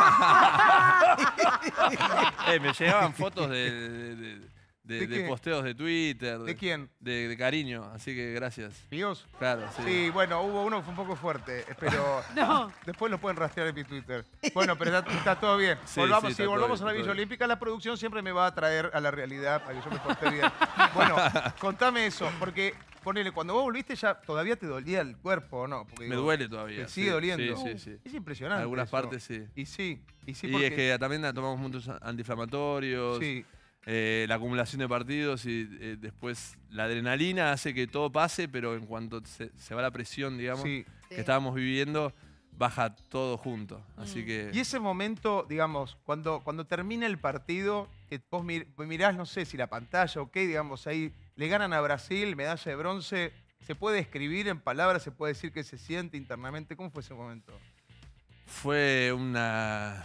Eh, me llegaban fotos de, de, de- de- ¿De de qué? posteos de Twitter. ¿De quién? De, de cariño, así que gracias. ¿Míos? Claro, sí. Sí, bueno, hubo uno que fue un poco fuerte, pero No. después lo pueden rastrear en mi Twitter. Bueno, pero está, está todo bien. Sí, volvamos, sí, si está todo volvamos bien, a la está Villa todo bien. Olímpica, la producción siempre me va a traer a la realidad para que yo me porte bien. Bueno, contame eso, porque ponele, cuando vos volviste ya todavía te dolía el cuerpo, ¿o no? Porque, Me digo, duele todavía. Te sí, sigue doliendo. Sí, sí, sí. Es impresionante. En algunas eso. partes sí. Y sí, y sí, y porque... es que también tomamos muchos antiinflamatorios. Sí. eh, la acumulación de partidos y eh, después la adrenalina hace que todo pase, pero en cuanto se, se va la presión, digamos, Sí. que Sí. estábamos viviendo, baja todo junto. Así Mm. que... Y ese momento, digamos, cuando, cuando termina el partido, que vos mir- mirás, no sé si la pantalla o qué, digamos, ahí le ganan a Brasil, medalla de bronce, ¿se puede escribir en palabras? ¿Se puede decir qué se siente internamente? ¿Cómo fue ese momento? Fue una,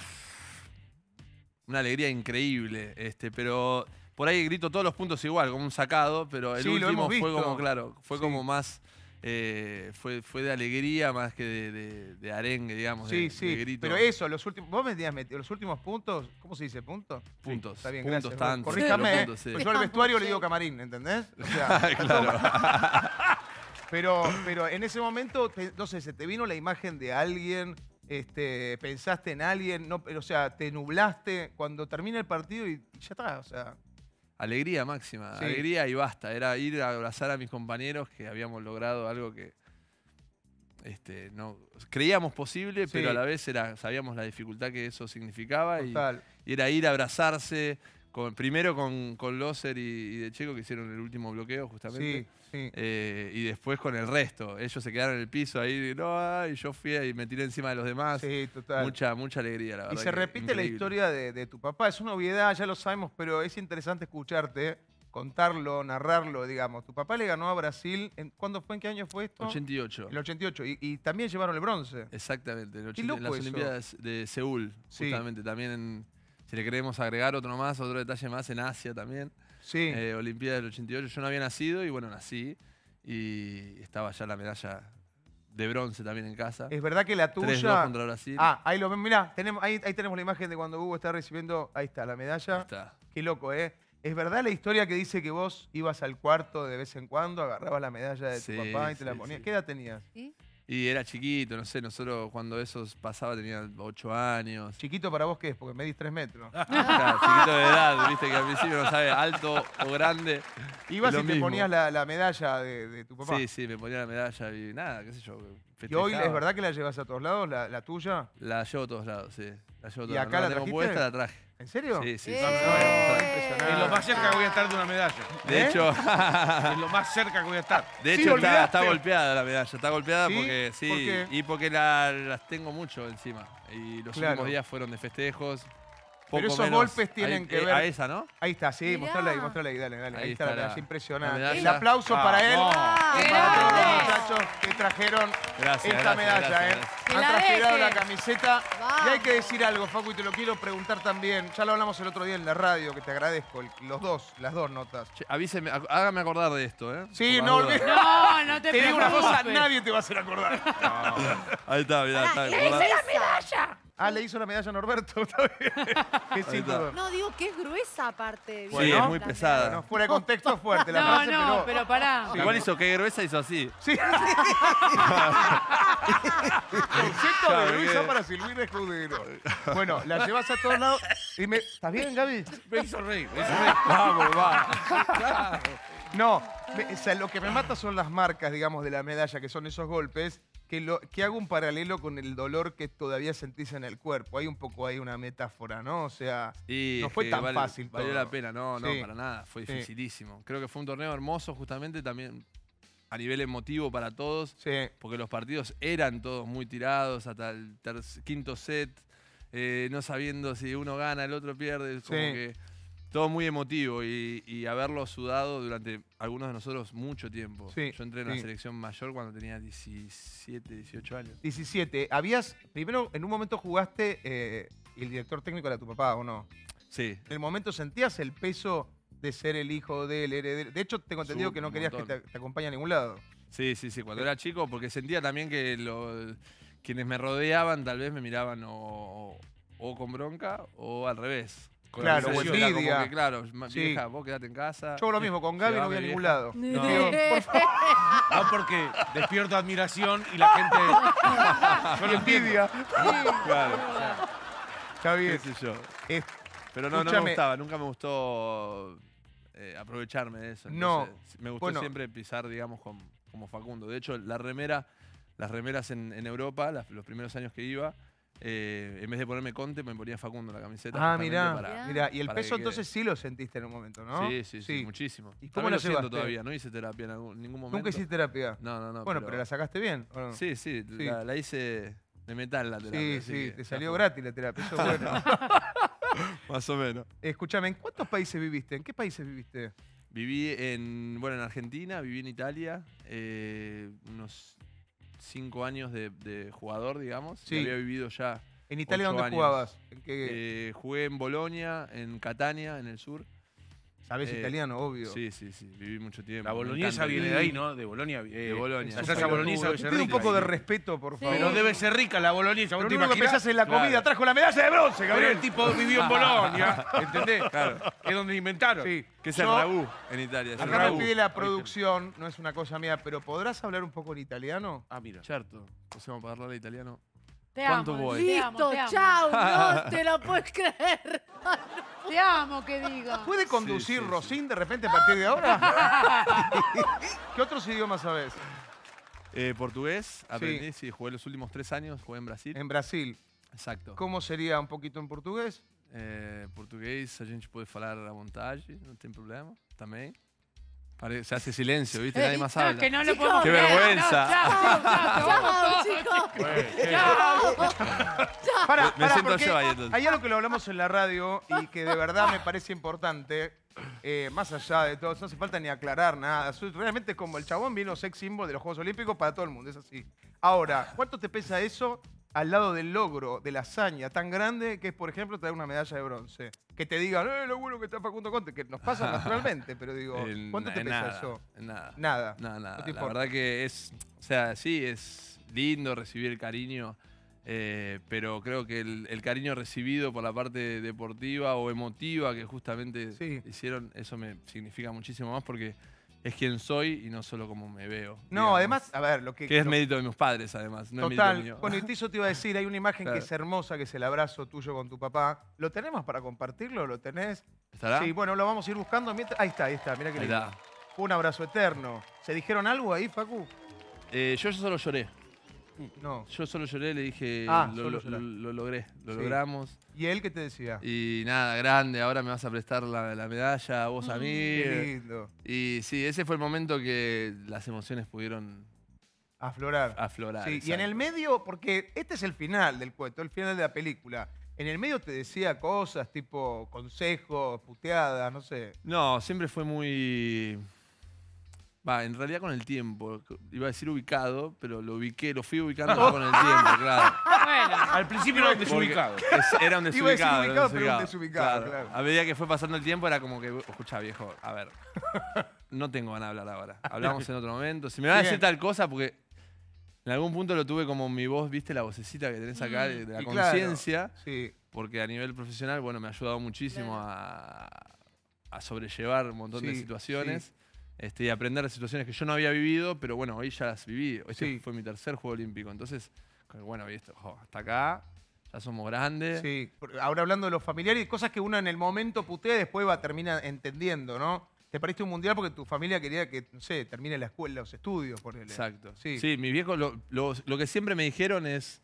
una alegría increíble, este, pero por ahí grito todos los puntos igual, como un sacado, pero el Sí, lo último hemos fue visto. como, claro, fue Sí. como más, eh, fue, fue de alegría más que de, de- de arengue, digamos, Sí, de, sí, de grito. pero eso, los últimos, vos me decías, metido los últimos puntos, ¿cómo se dice? ¿Puntos? Puntos, Sí, está bien, puntos, gracias. tantos, Corríjame, los ¿eh? puntos, sí. Pues yo al vestuario le digo camarín, ¿entendés? O sea, está todo Claro. mal. pero, pero en ese momento, te- no sé, ¿se te vino la imagen de alguien? Este, ¿pensaste en alguien? No, pero, o sea, ¿te nublaste cuando termina el partido y ya está? O sea, Alegría máxima, Sí. alegría y basta. Era ir a abrazar a mis compañeros que habíamos logrado algo que este, no, creíamos posible, Sí. pero a la vez era, sabíamos la dificultad que eso significaba. Y, total. y era ir a abrazarse, con, primero con, con Loser y, y De Checo, que hicieron el último bloqueo justamente. Sí, sí. Eh, y después con el resto. Ellos se quedaron en el piso ahí, no, ay, y yo fui y me tiré encima de los demás. Sí, total. Mucha, mucha alegría, la verdad. Y se que repite la increíble. historia de, de tu papá. Es una obviedad, ya lo sabemos, pero es interesante escucharte contarlo, narrarlo, digamos. Tu papá le ganó a Brasil, en, ¿cuándo fue? ¿En qué año fue esto? ochenta y ocho. El ochenta y ocho. Y, y también llevaron el bronce. Exactamente, el Qué ochenta, en las loco eso. Olimpiadas de Seúl, Sí. justamente. También, en, si le queremos agregar otro más, otro detalle más, en Asia también. Sí. Eh, Olimpiadas del ochenta y ocho. Yo no había nacido y bueno, nací. Y estaba ya la medalla de bronce también en casa. Es verdad que la tuya... tres dos contra Brasil. Ah, ahí lo ven, mirá, tenemos, ahí, ahí tenemos la imagen de cuando Hugo está recibiendo... Ahí está, la medalla. Ahí está. Qué loco, ¿eh? ¿Es verdad la historia que dice que vos ibas al cuarto de vez en cuando, agarrabas la medalla de tu Sí, papá y te la sí, ponías? sí. ¿Qué edad tenías? Y era chiquito, no sé, nosotros cuando eso pasaba tenía ocho años. ¿Chiquito para vos qué es? Porque medís tres metros. Claro, chiquito de edad, viste que al principio no sabe alto o grande. Ibas es lo y te mismo. ponías la, la medalla de, de tu papá. Sí, sí, me ponía la medalla y nada, qué sé yo. ¿Y hoy festejaba. es verdad que la llevas a todos lados, la, la tuya? La llevo a todos lados, sí. La llevo a todos ¿Y lados. acá No la tengo trajiste? puesta, la traje. ¿En serio? Sí, sí. ¡Eh! sí, sí. Es lo más cerca que voy a estar de una medalla. De ¿Eh? hecho, es lo más cerca que voy a estar. de Sí, hecho está, olvidaste. está golpeada la medalla, está golpeada ¿Sí? porque sí, ¿Por qué? y porque la- las tengo mucho encima. Y los Claro. últimos días fueron de festejos. Pero poco esos menos. golpes tienen Ahí- que eh, ver... A esa, ¿no? Ahí está, sí, Mirá. mostrala ahí, mostrala ahí, dale, dale. Ahí, Ahí está la está la- medalla, impresionante. la medalla. El aplauso para él Vamos. y para todos los muchachos que trajeron Gracias, esta gracias, medalla, gracias, ¿eh? gracias. Que Han la trasladado la deje. camiseta. Y Vamos. hay que decir algo, Facu, y te lo quiero preguntar también. Ya lo hablamos el otro día en la radio, que te agradezco, el- los dos, las dos notas. Che, avíseme, ac- hágame acordar de esto, ¿eh? Sí, Por no las dudas. olvides. No, no te Te digo una cosa, preocupes. nadie te va a hacer acordar. Ahí está, mirá, está. ¡Le acordá- hice la medalla! Ah, le hizo la medalla a Norberto. Está bien. Qué está. simple. No, digo que es gruesa aparte. Sí, ¿viste? es muy La pesada. Bueno, fuera de contexto fuerte la No, frase, no, pero... pero pará. Sí. Igual hizo que gruesa, hizo así. Sí. Concepto Claro, de Luisa que- para Silvina Escudero. Bueno, la llevas a todos lados y me... ¿Estás bien, Gaby? Me hizo reír, me hizo reír. Vamos, va. No, me- o sea, lo que me mata son las marcas, digamos, de la medalla, que son esos golpes, que, lo, que hago un paralelo con el dolor que todavía sentís en el cuerpo. Hay un poco ahí una metáfora, ¿no? O sea, Y no es fue que tan vale- fácil Valió todo. la pena, no, no, Sí. para nada. Fue Sí. dificilísimo. Creo que fue un torneo hermoso, justamente también a nivel emotivo para todos. Sí. Porque los partidos eran todos muy tirados hasta el terc- quinto set, eh, no sabiendo si uno gana, el otro pierde. Como Sí. que todo muy emotivo y, y haberlo sudado durante algunos de nosotros mucho tiempo. Sí, Yo entré en la sí. selección mayor cuando tenía diecisiete, dieciocho años. diecisiete. Habías, primero, en un momento jugaste eh, y el director técnico era tu papá, ¿o no? Sí. En el momento sentías el peso de ser el hijo del heredero. De hecho, tengo entendido Su- que no un querías que montón. te, te acompañe a ningún lado. Sí, sí, sí, cuando era chico, porque sentía también que lo- quienes me rodeaban tal vez me miraban o, o con bronca o al revés. Con Claro, o obsesión, era como envidia. que, claro, ma- Sí. vieja, vos quedate en casa. Yo lo mismo, con Gaby no voy a Llevame, ningún vieja. lado. No. Digo, por favor. No, porque despierto admiración y la gente. Yo lo envidia. Claro. Está bien. Qué sé yo. Es- Pero no, no me escúchame. gustaba, nunca me gustó eh, aprovecharme de eso. No. Entonces, me gustó Bueno. siempre pisar, digamos, con- como Facundo. De hecho, la remera, las remeras en, en Europa, las- los primeros años que iba, eh, en vez de ponerme Conte, me ponía Facundo en la camiseta. Ah, justamente mirá, para- mirá. Y el para peso que entonces sí lo sentiste en un momento, ¿no? quede. Sí, sí, sí, muchísimo. ¿Y cómo También la lo siento llevaste? todavía, no hice terapia en algún- ningún momento. ¿Nunca hiciste terapia? No, no, no. Bueno, pero, la sacaste bien, ¿o no? Sí, sí, Sí. La, la hice de metal la terapia. Sí, así sí, que te ya salió fue. gratis la terapia, eso es bueno. Más o menos. Escúchame, ¿en cuántos países viviste? ¿En qué países viviste? Viví en, bueno, en Argentina, viví en Italia, eh, unos cinco años de, de jugador, digamos. Sí. Y había vivido ya. ¿En Italia ocho dónde años. jugabas? ¿En qué- Eh, jugué en Bolonia, en Catania, en el sur. Sabés Eh, italiano, obvio. Sí, sí, sí, viví mucho tiempo. La me boloñesa encanta. viene de ahí, ¿no? De Bolonia. eh, De Bolonia. La Sí, salsa pero boloñesa Te debe ser pido un rica. poco de respeto, por favor. Pero debe ser rica la boloñesa. ¿Vos Pero te lo único que imaginás? pensás es la comida. Claro. Trajo la medalla de bronce, Pero Gabriel. el tipo vivió en Bolonia, ¿entendés? Claro. Es donde inventaron. Sí. Que es el Yo- ragú en Italia. es el Acá me ragú. pide la producción, no es una cosa mía, pero ¿podrás hablar un poco en italiano? Ah, mira. Certo, possiamo parlare italiano. Te ¿Cuánto amo, vuoi? te amo, Listo, te amo. chao, no te lo puedes creer. Te amo que diga. ¿Puede conducir sí, sí. Rosín de repente a partir de ahora? ¿Qué otros idiomas sabés? Eh, portugués, aprendí, sí. jugué los últimos tres años, jugué en Brasil. En Brasil. Exacto. ¿Cómo sería un poquito en portugués? É, português a gente pode falar à vontade, não tem problema, também. Pare- Se hace silêncio, ¿viste? Nadie más No, habla. que no lo Chicos, podemos ¡Qué creer. vergüenza! No, chao, chao, Chao, chao, chicos. chao. Para, Me para, siento porque yo ahí, entonces. hay algo que lo hablamos en la radio y que de verdad me parece importante, eh, más allá de todo, no hace falta ni aclarar nada. Soy- Realmente es como el chabón vino sex symbol de los Juegos Olímpicos para todo el mundo, es así. Ahora, ¿cuánto te pesa eso al lado del logro, de la hazaña tan grande que es, por ejemplo, traer una medalla de bronce? Que te digan, eh, lo bueno que está Facundo Conte, que nos pasa naturalmente, pero digo, En- ¿cuánto te en pesa nada, eso? en Nada. Nada. Nada, nada. No te La importa. verdad que es, o sea, sí, es lindo recibir el cariño, eh, pero creo que el, el cariño recibido por la parte deportiva o emotiva que justamente hicieron, eso me significa muchísimo más porque es quien soy y no solo como me veo. No, digamos. además, a ver, lo que... Que es lo- mérito de mis padres, además, no es mérito Total. mío. Bueno, y eso te iba a decir, hay una imagen Claro. que es hermosa, que es el abrazo tuyo con tu papá. ¿Lo tenemos para compartirlo? ¿Lo tenés? ¿Estará? Sí, bueno, lo vamos a ir buscando. mientras- Ahí está, ahí está, mira que Ahí lindo. está. Fue un abrazo eterno. ¿Se dijeron algo ahí, Facu? Eh, yo, yo solo lloré. No. Yo solo lloré, le dije, Ah, lo, solo lo- llorar. lo logré, lo Sí. logramos. ¿Y él qué te decía? Y nada, grande, ahora me vas a prestar la, la medalla, vos a mí. Qué lindo. Y sí, ese fue el momento que las emociones pudieron Aflorar. aflorar. Sí, y en exacto. el medio, porque este es el final del cuento, el final de la película. En el medio te decía cosas tipo consejos, puteadas, no sé. No, siempre fue muy... Va, en realidad con el tiempo. Iba a decir ubicado, pero lo ubiqué, lo fui ubicando con el tiempo, claro. Bueno, al principio era un Porque desubicado. es- Era un Iba a decir desubicado. era ubicado, pero un desubicado, claro. A medida que fue pasando el tiempo era como que, escucha viejo, a ver, no tengo ganas de hablar ahora. Hablamos en otro momento. Si me vas a decir Bien. tal cosa, porque en algún punto lo tuve como mi voz, viste, la vocecita que tenés acá de, de la Y claro, conciencia. sí. Porque a nivel profesional, bueno, me ha ayudado muchísimo a, a sobrellevar un montón de Sí, situaciones. sí. Este, y aprender de situaciones que yo no había vivido, pero bueno, hoy ya las viví. Este Sí. fue mi tercer Juego Olímpico. Entonces, bueno, ¿viste? Jo, hasta acá, ya somos grandes. Sí, por- ahora hablando de los familiares y cosas que uno en el momento putea y después va termina entendiendo, ¿no? Te pariste un mundial porque tu familia quería que, no sé, termine la escuela, los estudios, por Exacto. Sí. Sí, mis viejos lo, lo- lo que siempre me dijeron es,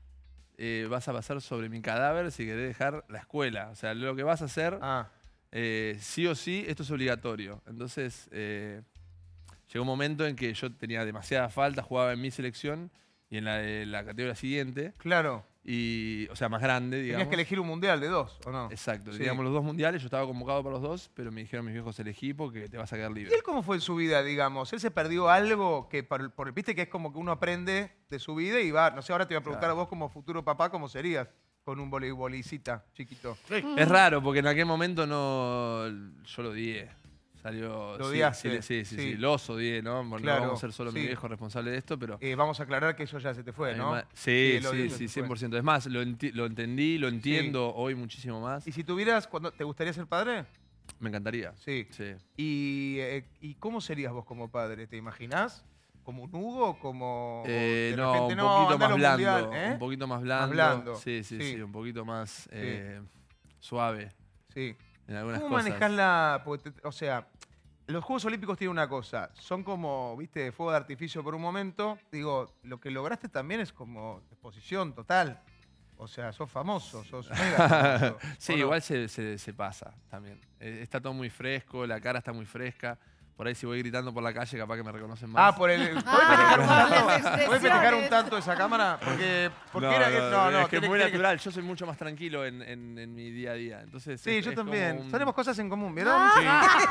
eh, vas a pasar sobre mi cadáver si querés dejar la escuela. O sea, lo que vas a hacer, Ah. eh, sí o sí, esto es obligatorio. Entonces, eh, llegó un momento en que yo tenía demasiada falta, jugaba en mi selección y en la, de la categoría siguiente. Claro. Y, o sea, más grande, digamos. Tenías que elegir un mundial de dos, ¿o no? Exacto. Sí. Teníamos los dos mundiales, yo estaba convocado para los dos, pero me dijeron mis viejos, elegí porque te vas a quedar ¿Y libre. él cómo fue en su vida, digamos? ¿Él se perdió algo que, por, por- viste que es como que uno aprende de su vida y va, no sé, ahora te voy a preguntar Claro. a vos como futuro papá, ¿cómo serías con un voleibolicita chiquito? Es raro, porque en aquel momento no. Yo lo odié. Salió. Lo sí, odiaste, Sí, sí, sí, sí. sí, los odié, ¿no? Bueno, Claro, no vamos a ser solo mi sí. viejo responsable de esto, pero. Eh, vamos a aclarar que eso ya se te fue, ¿no? Además- Sí, el odio sí, se sí, te fue. cien por ciento. Es más, lo, enti- lo entendí, lo entiendo hoy muchísimo más. ¿Y si tuvieras, cuando, ¿te gustaría ser padre? Me encantaría. Sí. Sí. ¿Y, eh, ¿Y cómo serías vos como padre? ¿Te imaginás? ¿Como un Hugo? ¿Como Eh, de no, repente, un poquito anda a más lo blando. mundial, ¿eh? Un poquito más blando. Más blando. Sí, sí, sí, Sí. un poquito más eh, suave. Sí. En algunas ¿Cómo cosas. manejás la...? porque te- O sea, los Juegos Olímpicos tienen una cosa. Son como, viste, fuego de artificio por un momento. Digo, lo que lograste también es como exposición total. O sea, sos famoso, sos mega famoso. Sí, ¿o no? igual se, se- se pasa también. Eh, está todo muy fresco, la cara está muy fresca. Por ahí si voy gritando por la calle, capaz que me reconocen más. Ah, por el... ¿Puedes festejar un tanto? ¿Puedes festejar un tanto esa cámara? Porque, porque no, era... no, no, no, es que es tiene- muy tiene que- natural. Yo soy mucho más tranquilo en, en- en mi día a día. Entonces, Sí, es- yo es como también. un- Tenemos cosas en común, ¿vieron? Sí.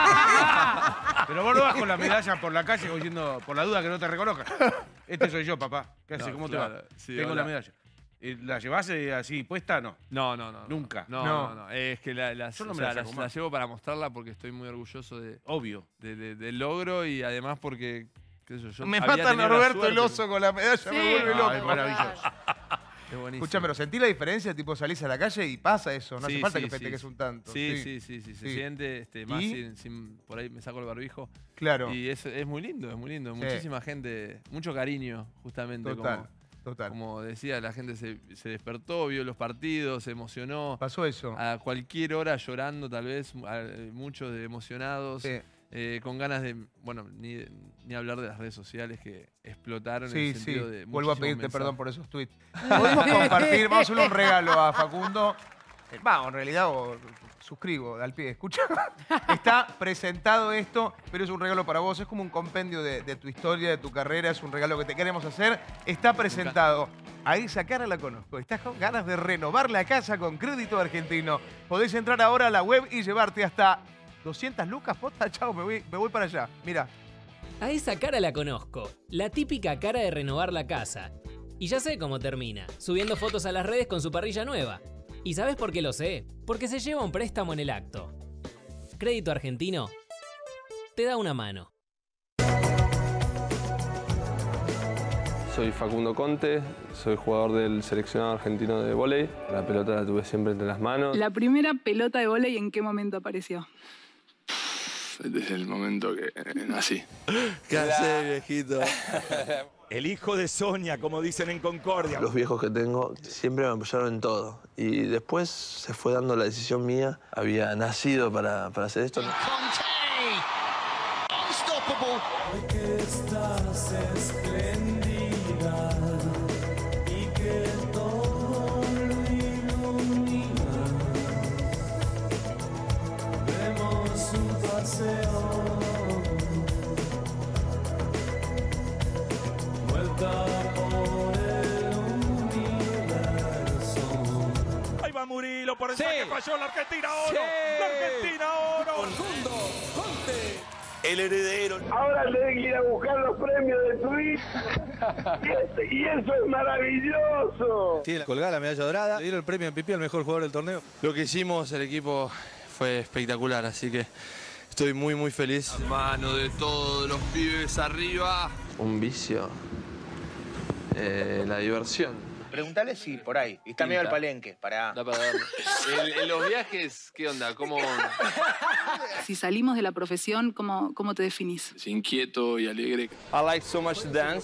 Pero vos no vas con la medalla por la calle como diciendo, por la duda que no te reconozcan. Este soy yo, papá. ¿Qué haces? No, ¿Cómo claro, te va? sí, Tengo hola. la medalla. ¿Y ¿La llevás eh, así puesta? No. No, no, no. Nunca. No, no, no. Es que la, las- Yo no o me sea, la saco las- más. las llevo para mostrarla porque estoy muy orgulloso de, Obvio. de- de- del logro y además porque, qué sé yo, yo Me había mata tenido la Norberto el suerte- oso con la medalla, Sí. me vuelve No, loco. es maravilloso. Es buenísimo. Escucha, pero sentí la diferencia, tipo salís a la calle y pasa eso, no hace Sí, falta sí, que festejes sí. un tanto. Sí, sí, sí, sí, se Sí. siente, este, más ¿Y? sin, sin- por ahí me saco el barbijo. Claro. Y es, es muy lindo, es muy lindo. Sí. Muchísima gente, mucho cariño, justamente. Total, como, total. como decía, la gente se, se despertó, vio los partidos, se emocionó. Pasó eso. A cualquier hora llorando, tal vez, a- muchos de emocionados. Sí. eh, con ganas de, bueno, ni, ni hablar de las redes sociales que explotaron en Sí, el sí. sentido de Vuelvo a muchísimos pedirte mensajes. perdón por esos tweets. Podemos compartir, vamos a hacerle un regalo a Facundo. Eh, Vamos, en realidad, o- suscribo al pie. Escucha, está presentado esto, pero es un regalo para vos. Es como un compendio de, de tu historia, de tu carrera. Es un regalo que te queremos hacer. Está presentado. A esa cara la conozco. ¿Estás con ganas de renovar la casa con Crédito Argentino? Podés entrar ahora a la web y llevarte hasta doscientas lucas. Posta, chao, me voy, me voy para allá. Mira. A esa cara la conozco. La típica cara de renovar la casa. Y ya sé cómo termina. Subiendo fotos a las redes con su parrilla nueva. ¿Y sabes por qué lo sé? Porque se lleva un préstamo en el acto. Crédito Argentino te da una mano. Soy Facundo Conte, soy jugador del seleccionado argentino de vóley. La pelota la tuve siempre entre las manos. ¿La primera pelota de vóley en qué momento apareció? Desde el momento que nací. ¿Qué haces, viejito? El hijo de Sonia, como dicen en Concordia. Los viejos que tengo siempre me apoyaron en todo. Y después se fue dando la decisión mía. Había nacido para, para hacer esto. Hoy que estás espléndida y que todo lo ilumina, vemos un paseo, vuelta por el universo. Ahí va Murilo por el Sí. saque, falló la Argentina oro. Sí. La Argentina oro. Facundo Conte. El heredero. Ahora tenés que ir a buscar los premios de Twitch. Y, y eso es maravilloso. Sí, colgada la medalla dorada. Le dieron el premio en Pipí al mejor jugador del torneo. Lo que hicimos, el equipo, fue espectacular, así que estoy muy, muy feliz. Mano de todos los pibes arriba. Un vicio. Eh, la diversión. Preguntale si por ahí. Y está medio al palenque. Pará. Da para darle. En, en los viajes, ¿qué onda? ¿Cómo...? Si salimos de la profesión, ¿cómo, cómo te definís? Es inquieto y alegre. I like so much dance.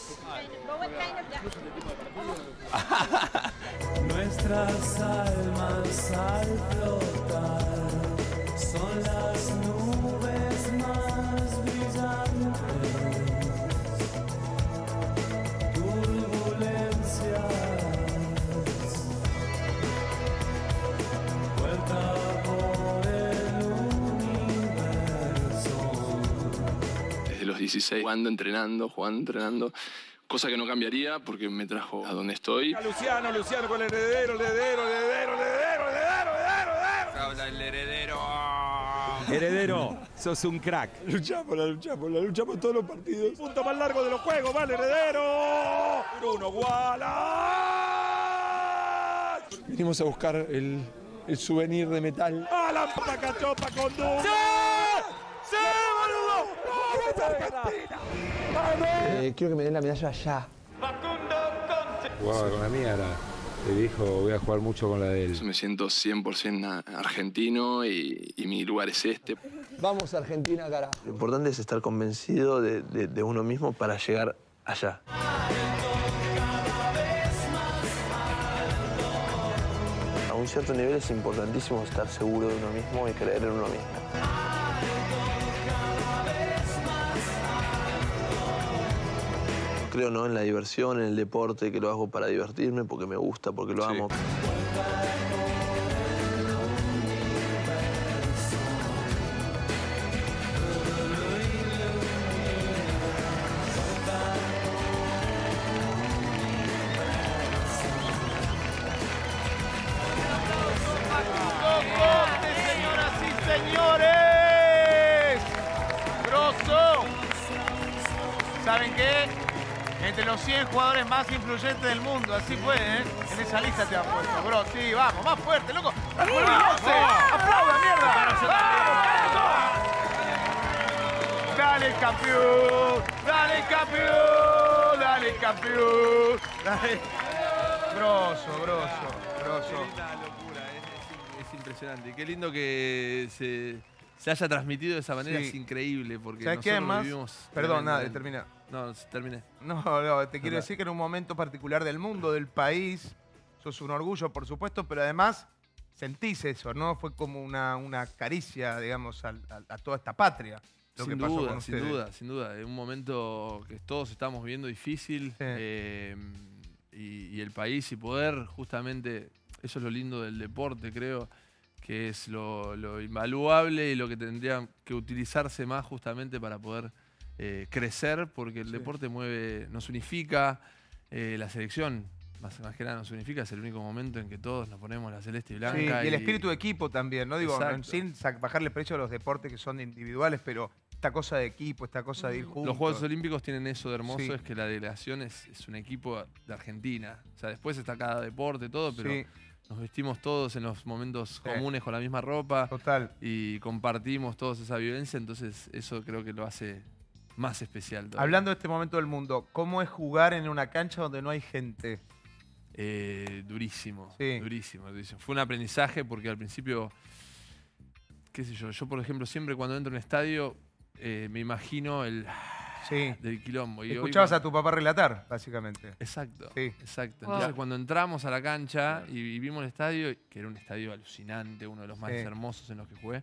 Nuestras almas al flotar son las nubes más brillantes. Turbulencias. Vuelta por el universo. Desde los dieciséis, jugando, entrenando, jugando, entrenando. Cosa que no cambiaría porque me trajo a donde estoy. Luciano, Luciano con el heredero, el heredero, el heredero, el heredero, el heredero, el heredero, el heredero. Habla el heredero. Heredero, sos un crack. Luchamos, la luchamos, la luchamos todos los partidos. Punto más largo de los juegos, va el heredero. Bruno Wallace. Vinimos a buscar el, el souvenir de metal. ¡A la puta cachopa con Duque! ¡Sí! ¡Sí, boludo! ¡Vamos, Argentina! Eh, quiero que me den la medalla allá. Jugaba con la mía, la, le dijo voy a jugar mucho con la de él. Me siento cien por ciento argentino y, y mi lugar es este. Vamos, Argentina, carajo. Lo importante es estar convencido de, de, de uno mismo para llegar allá. A un cierto nivel es importantísimo estar seguro de uno mismo y creer en uno mismo. Creo ¿no? en la diversión, en el deporte, que lo hago para divertirme, porque me gusta, porque lo amo. Señoras y señores, grosso. ¿Saben qué? Entre los cien jugadores más influyentes del mundo, así fue, ¿eh? En esa lista te han puesto, bro. Sí, vamos, más fuerte, loco. ¡Aplauda, mierda! ¡Dale, campeón! ¡Dale, campeón! ¡Dale, campeón! ¡Dale! Grosso, grosso, grosso. Qué linda locura, es, es, es impresionante. Qué lindo que se, se haya transmitido de esa manera, Sí. es increíble, porque ¿Sabes nosotros qué más? vivimos... Perdón, nada, tremendamente. termina. No, terminé. No, no, te quiero Nada. decir que en un momento particular del mundo, del país, sos un orgullo, por supuesto, pero además sentís eso, ¿no? Fue como una, una caricia, digamos, a, a- a toda esta patria. Lo Sin que pasó duda, con sin ustedes. duda, sin duda. Es un momento que todos estamos viviendo difícil eh, y, y el país y poder justamente, eso es lo lindo del deporte, creo, que es lo, lo invaluable y lo que tendría que utilizarse más justamente para poder eh, crecer, porque el deporte mueve, nos unifica, eh, la selección más, más que nada nos unifica, es el único momento en que todos nos ponemos la celeste y blanca. Sí, y el y espíritu de equipo también, ¿no? Digo, Exacto. sin bajarle precio a los deportes que son individuales, pero esta cosa de equipo, esta cosa de ir juntos. Los Juegos Olímpicos tienen eso de hermoso, Sí. es que la delegación es, es un equipo de Argentina. O sea, después está cada deporte, todo, pero Sí. nos vestimos todos en los momentos Sí. comunes con la misma ropa. Total. Y compartimos todos esa vivencia, entonces eso creo que lo hace más especial todavía. Hablando de este momento del mundo, ¿cómo es jugar en una cancha donde no hay gente? Eh, durísimo, Sí. durísimo, durísimo. Fue un aprendizaje porque al principio, qué sé yo, yo por ejemplo siempre cuando entro en un estadio eh, me imagino el Sí. del quilombo. Y Escuchabas hoy, a tu papá relatar, básicamente. Exacto, Sí. exacto. Wow. Entonces cuando entramos a la cancha y, y vimos el estadio, que era un estadio alucinante, uno de los más Sí. hermosos en los que jugué,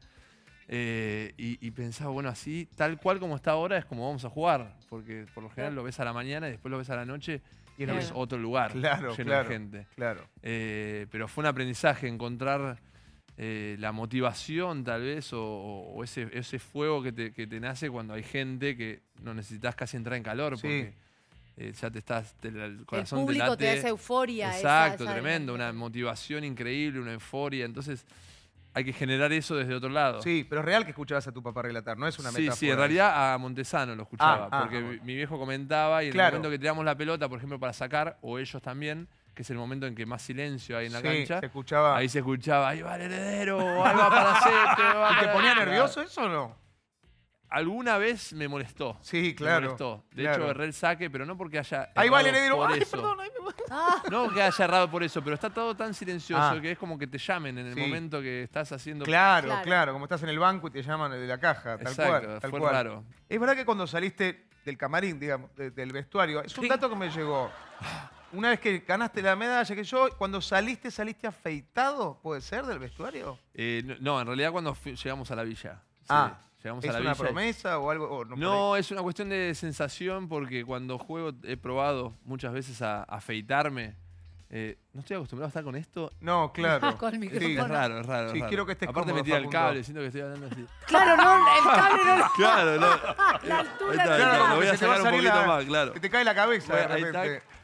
eh, y, y pensaba, bueno, así, tal cual como está ahora es como vamos a jugar, porque por lo general lo ves a la mañana y después lo ves a la noche y Claro. es otro lugar Claro, lleno claro, de gente. claro. Eh, pero fue un aprendizaje encontrar eh, la motivación tal vez o, o- o ese, ese fuego que te, que te nace cuando hay gente que no necesitas casi entrar en calor Sí. porque eh, ya te estás, te- el El corazón te público te da late. esa euforia. esa- Exacto, esa- tremendo, una motivación increíble, una euforia. Entonces hay que generar eso desde otro lado. Sí, pero es real que escuchabas a tu papá relatar, no es una Sí, metáfora. sí, en realidad a Montesano lo escuchaba, Ah, ah, porque ah, mi- bueno. mi viejo comentaba y en Claro. el momento que tiramos la pelota, por ejemplo, para sacar, o ellos también, que es el momento en que más silencio hay en la Sí, cancha, se escuchaba. ahí se escuchaba, ahí va el heredero, ahí va para Sete, va ¿Y te para- ponía Claro. nervioso eso o no? Alguna vez me molestó. Sí, claro, Me molestó. De claro. hecho, erré el saque, pero no porque haya Ahí va el errado heredero. por Ay, eso. perdón, ay, me- No que haya errado por eso, pero está todo tan silencioso Ah. que es como que te llamen en el Sí. momento que estás haciendo... Claro, claro, como estás en el banco y te llaman de la caja, tal Exacto, cual. Tal fue cual. raro. Es verdad que cuando saliste del camarín, digamos, de- del vestuario, es un dato que me llegó. Una vez que ganaste la medalla, que yo, cuando saliste, saliste afeitado, ¿puede ser, del vestuario? Eh, no, no, en realidad cuando fui- llegamos a la villa. Sí, Ah, llegamos ¿es a la una villa y- promesa o algo? o no, por No, es una cuestión de sensación porque cuando juego he probado muchas veces a, a afeitarme. Eh, no estoy acostumbrado a estar con esto. No, claro. Con el Sí, micrófono. es raro, es raro. Sí, es raro. quiero que estés Aparte cómodo, me tira el Facundo. cable, siento que estoy hablando así. Claro, no, el cable no lo... Claro, no. La Ahí altura está, del ahí está, cable. lo voy a se te va sacar un salir poquito la- más, claro. que te cae la cabeza de Bueno, ahí repente. está.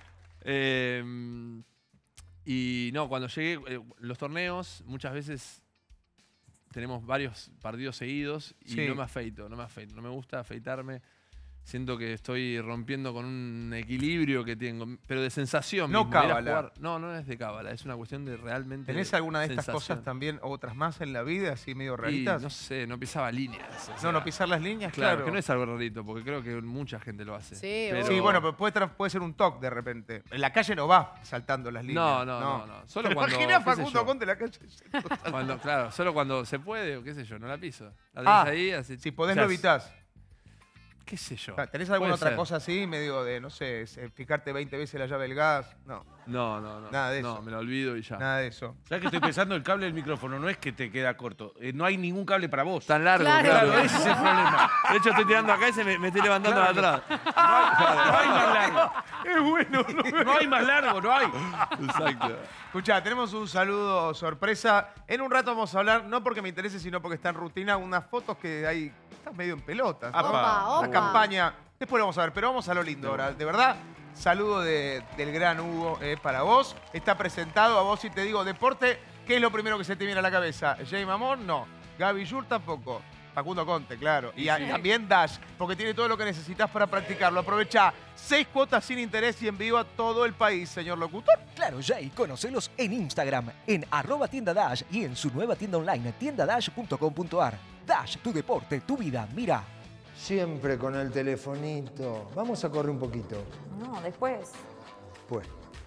Eh, y no, cuando llegué, eh, los torneos, muchas veces tenemos varios partidos seguidos y Sí. no me afeito, no me afeito. No me gusta afeitarme. Siento que estoy rompiendo con un equilibrio que tengo, pero de sensación. No mismo, ir a cábala. jugar- No, no es de cábala, es una cuestión de realmente. ¿Tenés alguna de estas sensación. cosas también, otras más en la vida, así medio Y raritas? no sé, no pisaba líneas. o No, sea, no pisar las líneas, Claro, claro. que no es algo rarito, porque creo que mucha gente lo hace. Sí, pero- Sí, bueno, pero puede, tra- puede ser un toque de repente. En la calle no va saltando las líneas. No, no, no, no. Solo Pero cuando, imagina a qué sé Facundo yo. Conte en la calle. Cuando, claro, solo cuando se puede o qué sé yo, no la piso. La tenés Ah, ahí, así. si podés o sea, lo evitás. ¿Qué sé yo? ¿Tenés alguna Puede otra ser. cosa así, medio de, no sé, se- fijarte veinte veces la llave del gas? No, No, no, no. Nada de No, eso. me lo olvido y ya. nada de eso. ¿Sabes que estoy pensando? El cable del micrófono no es que te queda corto. eh, no hay ningún cable para vos. Tan largo, Claro. claro. Claro, ese es el problema. De hecho, estoy tirando acá y se me, me estoy levantando Claro. para atrás. No hay más largo. Es bueno, ¿no? No hay más largo, no hay. Exacto. Escuchá, tenemos un saludo sorpresa. En un rato vamos a hablar, no porque me interese, sino porque está en rutina, unas fotos que hay. Estás medio en pelotas. ¿no? Apa. Opa, La opa. campaña. Después lo vamos a ver, pero vamos a lo lindo ahora. De verdad, saludo de- del gran Hugo eh, para vos. Está presentado a vos y te digo, deporte, ¿qué es lo primero que se te viene a la cabeza? ¿Jay Mamón? No. Gaby Yur tampoco. Facundo Conte, claro. Y a- también Dash, porque tiene todo lo que necesitas para practicarlo. Aprovecha seis cuotas sin interés y en vivo a todo el país, señor locutor. Claro, Jay, conocelos en Instagram, en arroba tienda Dash y en su nueva tienda online, tienda dash punto com punto ar. Dash, tu deporte, tu vida, mira. Siempre con el telefonito. Vamos a correr un poquito. No, después. Pues.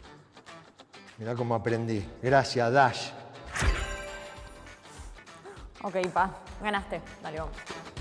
Mirá cómo aprendí. Gracias, Dash. Ok, pa, ganaste. Dale, vamos.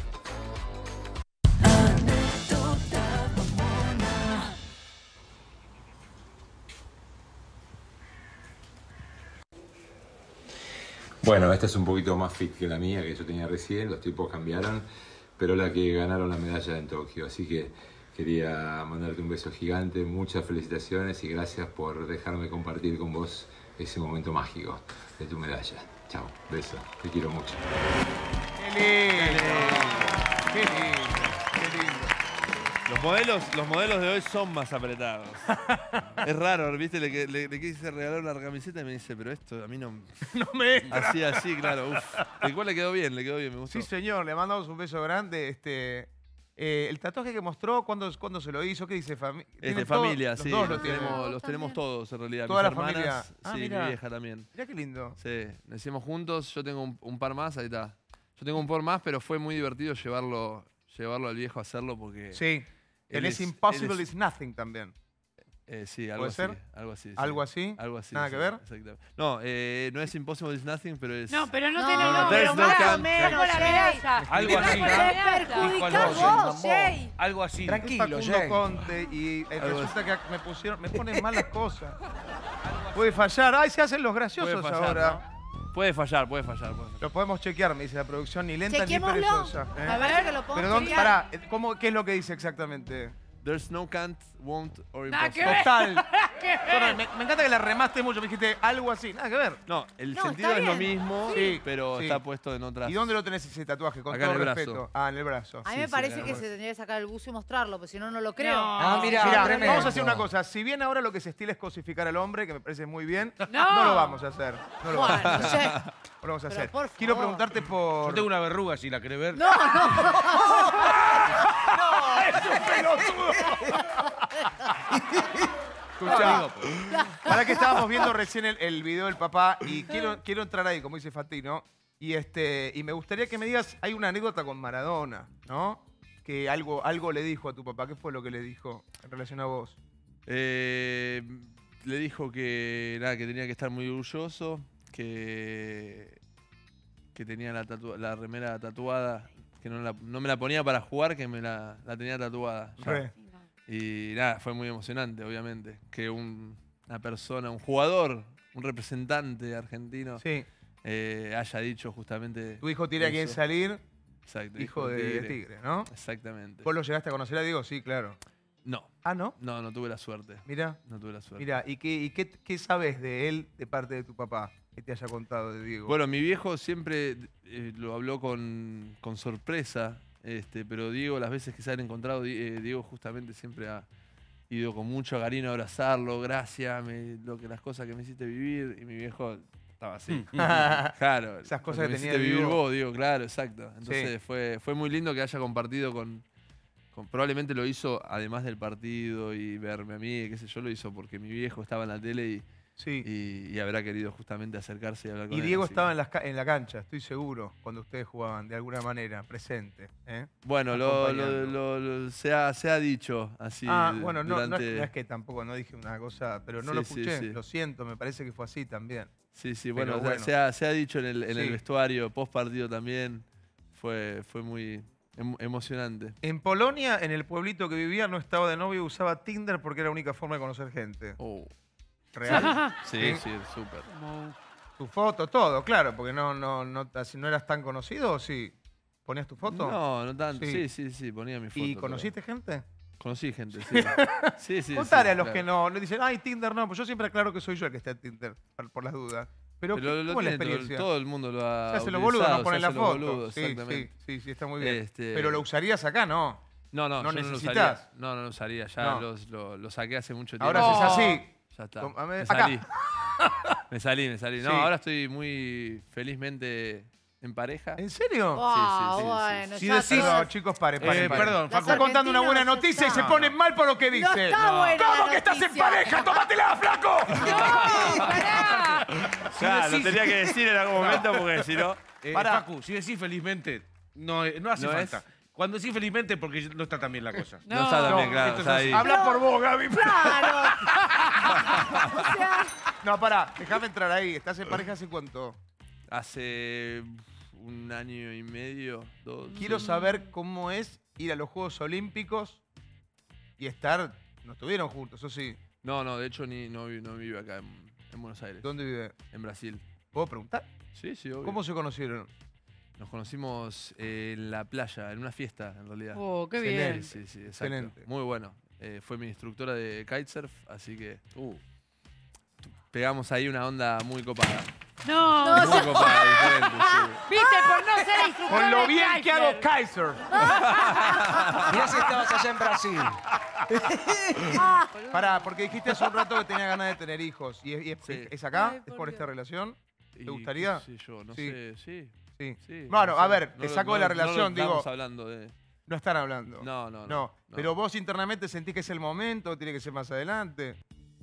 Bueno, esta es un poquito más fit que la mía, que yo tenía recién, los tipos cambiaron, pero la que ganaron la medalla en Tokio. Así que quería mandarte un beso gigante, muchas felicitaciones y gracias por dejarme compartir con vos ese momento mágico de tu medalla. Chao, beso, te quiero mucho. ¡Qué lindo! ¡Qué lindo! ¡Qué lindo! Los modelos, los modelos de hoy son más apretados. Es raro, ¿viste? Le, le, le quise regalar una camiseta y me dice, pero esto a mí no... No me entra. Así, así, claro. Uf. El cual le quedó bien, le quedó bien, me gustó. Sí, señor, le mandamos un beso grande. Este, eh, el tatuaje que mostró, ¿cuándo, ¿cuándo se lo hizo? ¿Qué dice? Fami Este, familia, los sí. Dos los, lo tenemos, los tenemos todos, en realidad. Toda Mis la hermanas, familia. Ah, sí, mirá. mi vieja también. Mirá qué lindo. Sí, lo hicimos juntos. Yo tengo un, un par más, ahí está. Yo tengo un par más, pero fue muy divertido llevarlo, llevarlo al viejo a hacerlo porque... Sí. Él es Impossible is Nothing también. Eh, sí, algo ¿Puede así, ser? algo así. Sí. ¿Algo así? Algo así. ¿Nada sí, que ver? Exactamente. No, eh, no es Impossible is Nothing, pero es... No, pero no, No, tiene no, nombre. there's no más can- o menos, la medalla. Algo así. Te perjudicás vos, Jay. Algo así. Tranquilo, Facundo Jay. Conte y eh, Algo resulta que me pusieron, me ponen mal las cosas. Puede fallar. Ay, se hacen los graciosos Puede fallar, ahora. ¿no? Puede fallar, puede fallar, puede fallar. Lo podemos chequear, me dice la producción, ni lenta ni Chequémoslo. perezosa. ¿eh? A ver, que lo podemos Pero dónde, chequear. pará, eh, ¿cómo, ¿qué es lo que dice exactamente? There's no can't, won't or Nada que impossible. ver. Total. Nada que ver. Total, me, me encanta que la remaste mucho, me dijiste algo así, nada que ver. No, el No, sentido está es lo bien. mismo, Sí, pero sí. está puesto en otras... ¿Y dónde lo tenés ese tatuaje? Con Acá todo en el brazo. respeto. Ah, en el brazo. A mí Sí, me sí, parece acá que en el se tendría que sacar el buzo y mostrarlo, porque si no, no lo creo. No. Ah, mira, Mirá, tremendo. vamos a hacer una cosa. Si bien ahora lo que se estila es cosificar al hombre, que me parece muy bien, no, No. lo vamos a hacer. No lo vamos a Bueno, hacer. Jay. No lo vamos a Pero hacer. por Quiero favor. preguntarte por... Yo tengo una verruga, si la querés ver. No, no. Escuchá, para que estábamos viendo recién el, el video del papá y quiero, quiero entrar ahí, como dice Fatino, y, este, y me gustaría que me digas, hay una anécdota con Maradona, ¿no? Que algo, algo le dijo a tu papá. ¿Qué fue lo que le dijo en relación a vos? Eh, le dijo que, nada, que tenía que estar muy orgulloso, que, que tenía la, tatua- la remera tatuada, que no, la- no me la ponía para jugar, que me la, la tenía tatuada. ya. Re. Y nada, fue muy emocionante, obviamente, que un- una persona, un jugador, un representante argentino Sí. eh, haya dicho justamente... Tu hijo tiene a quien eso. salir, Exacto, hijo de de Tigre, ¿no? Exactamente. ¿Vos lo llegaste a conocer a Diego? Sí, claro. No. Ah, ¿no? No, no tuve la suerte. Mira. No tuve la suerte. Mira, ¿y, qué, y qué, qué sabes de él de parte de tu papá que te haya contado de Diego? Bueno, mi viejo siempre eh, lo habló con, con sorpresa, este, pero Diego, las veces que se han encontrado, Di- eh, Diego justamente siempre ha ido con mucho cariño a abrazarlo, gracias, me- lo que, las cosas que me hiciste vivir, y mi viejo estaba así. Claro. Esas lo cosas que me tenía hiciste vivir Diego. vos, Diego, claro, exacto. Entonces Sí. fue, fue muy lindo que haya compartido con, con- probablemente lo hizo además del partido y verme a mí, qué sé yo, lo hizo porque mi viejo estaba en la tele y, Sí. y, y habrá querido justamente acercarse y hablar con Y él. Diego así que- estaba en, las ca- en la cancha, estoy seguro, cuando ustedes jugaban, de alguna manera, presente. ¿eh? Bueno, lo, lo- Acompañando. lo- lo- se, ha, se ha dicho así. Ah, bueno, no, no es- durante- no es que tampoco no dije una cosa, pero no Sí, lo sí, escuché, sí. lo siento, me parece que fue así también. Sí, sí, Pero bueno, o sea, bueno. Se, ha, se ha dicho en el, en el Sí. vestuario, post partido también. Fue, fue muy em- emocionante. En Polonia, en el pueblito que vivía, no estaba de novio, usaba Tinder porque era la única forma de conocer gente. Oh. ¿Real? Sí, sí, súper. Tu foto, todo, claro, porque no, no, no, así no eras tan conocido, ¿o sí? ¿Ponías tu foto? No, no tanto. Sí, sí, sí, ponía mi foto. ¿Y pero- conociste gente? Conocí gente, sí. sí, sí. Contale sí, a los claro. que no, le dicen, ay, Tinder no, pues yo siempre aclaro que soy yo el que está en Tinder, por, por las dudas. Pero, Pero ¿qué- lo ¿cómo es la tiene todo- experiencia? todo el mundo lo ha Se hace los boludos, no utilizado, ponen se la hace los foto. boludos, sí, exactamente. sí, sí, sí, está muy bien. Este- Pero lo usarías acá, ¿no? No, no, No yo no lo necesitas. usaría. No, no lo usaría. Ya No. los- lo, lo saqué hace mucho tiempo. Ahora haces así. Ya está. Toma, Me acá. salí. me salí, me salí. No, Sí. ahora estoy muy felizmente en pareja. ¿En serio? Wow, sí, sí, sí, bueno, sí. ya Sí, está. no, chicos, paren, paren, Eh, paren. perdón, Está Facu. contando una buena argentinos noticia y se están- ponen mal por lo que dice. No está buena ¿Cómo la que estás en noticia? pareja? ¡Tómatela, flaco! ¡No, pará! Claro, lo tenía que decir en algún momento porque si no. Eh, Pará. Facu, si decís felizmente, no, eh, no hace ¿No falta. es? Cuando decís felizmente, porque no está tan bien la cosa. No, está tan bien, No, claro. esto Está es- ahí. Habla por vos, Gaby. Claro. O sea, No, pará, déjame entrar ahí. ¿Estás en pareja hace cuánto? Hace un año y medio, dos. Quiero saber cómo es ir a los Juegos Olímpicos y estar... No estuvieron juntos, ¿o sí? No, no, de hecho ni, no, vi- no vive acá en, en Buenos Aires. ¿Dónde vive? En Brasil. ¿Puedo preguntar? Sí, sí, obvio. ¿Cómo se conocieron? Nos conocimos en la playa, en una fiesta, en realidad. Oh, qué Excelente. bien. Sí, sí, sí, exacto. Excelente. Muy bueno. Eh, fue mi instructora de kitesurf, así que uh, pegamos ahí una onda muy copada. No, Muy no. copada, diferente, sí. Viste, por no ser instructor Con lo de bien que hago Kaiser. Kaiser. Mirá si estabas allá en Brasil. Pará, porque dijiste hace un rato que tenía ganas de tener hijos. ¿Y es, y es- Sí. es acá? Ay, ¿Es por por Dios. esta relación? ¿Te Y gustaría? qué sé yo, no Sí. sé, sí. Sí. Sí, Bueno, no a sé. ver, te No, saco no, de la no relación, lo digo. estamos hablando de... No están hablando. No, no, no. No, pero vos internamente sentís que es el momento, tiene que ser más adelante.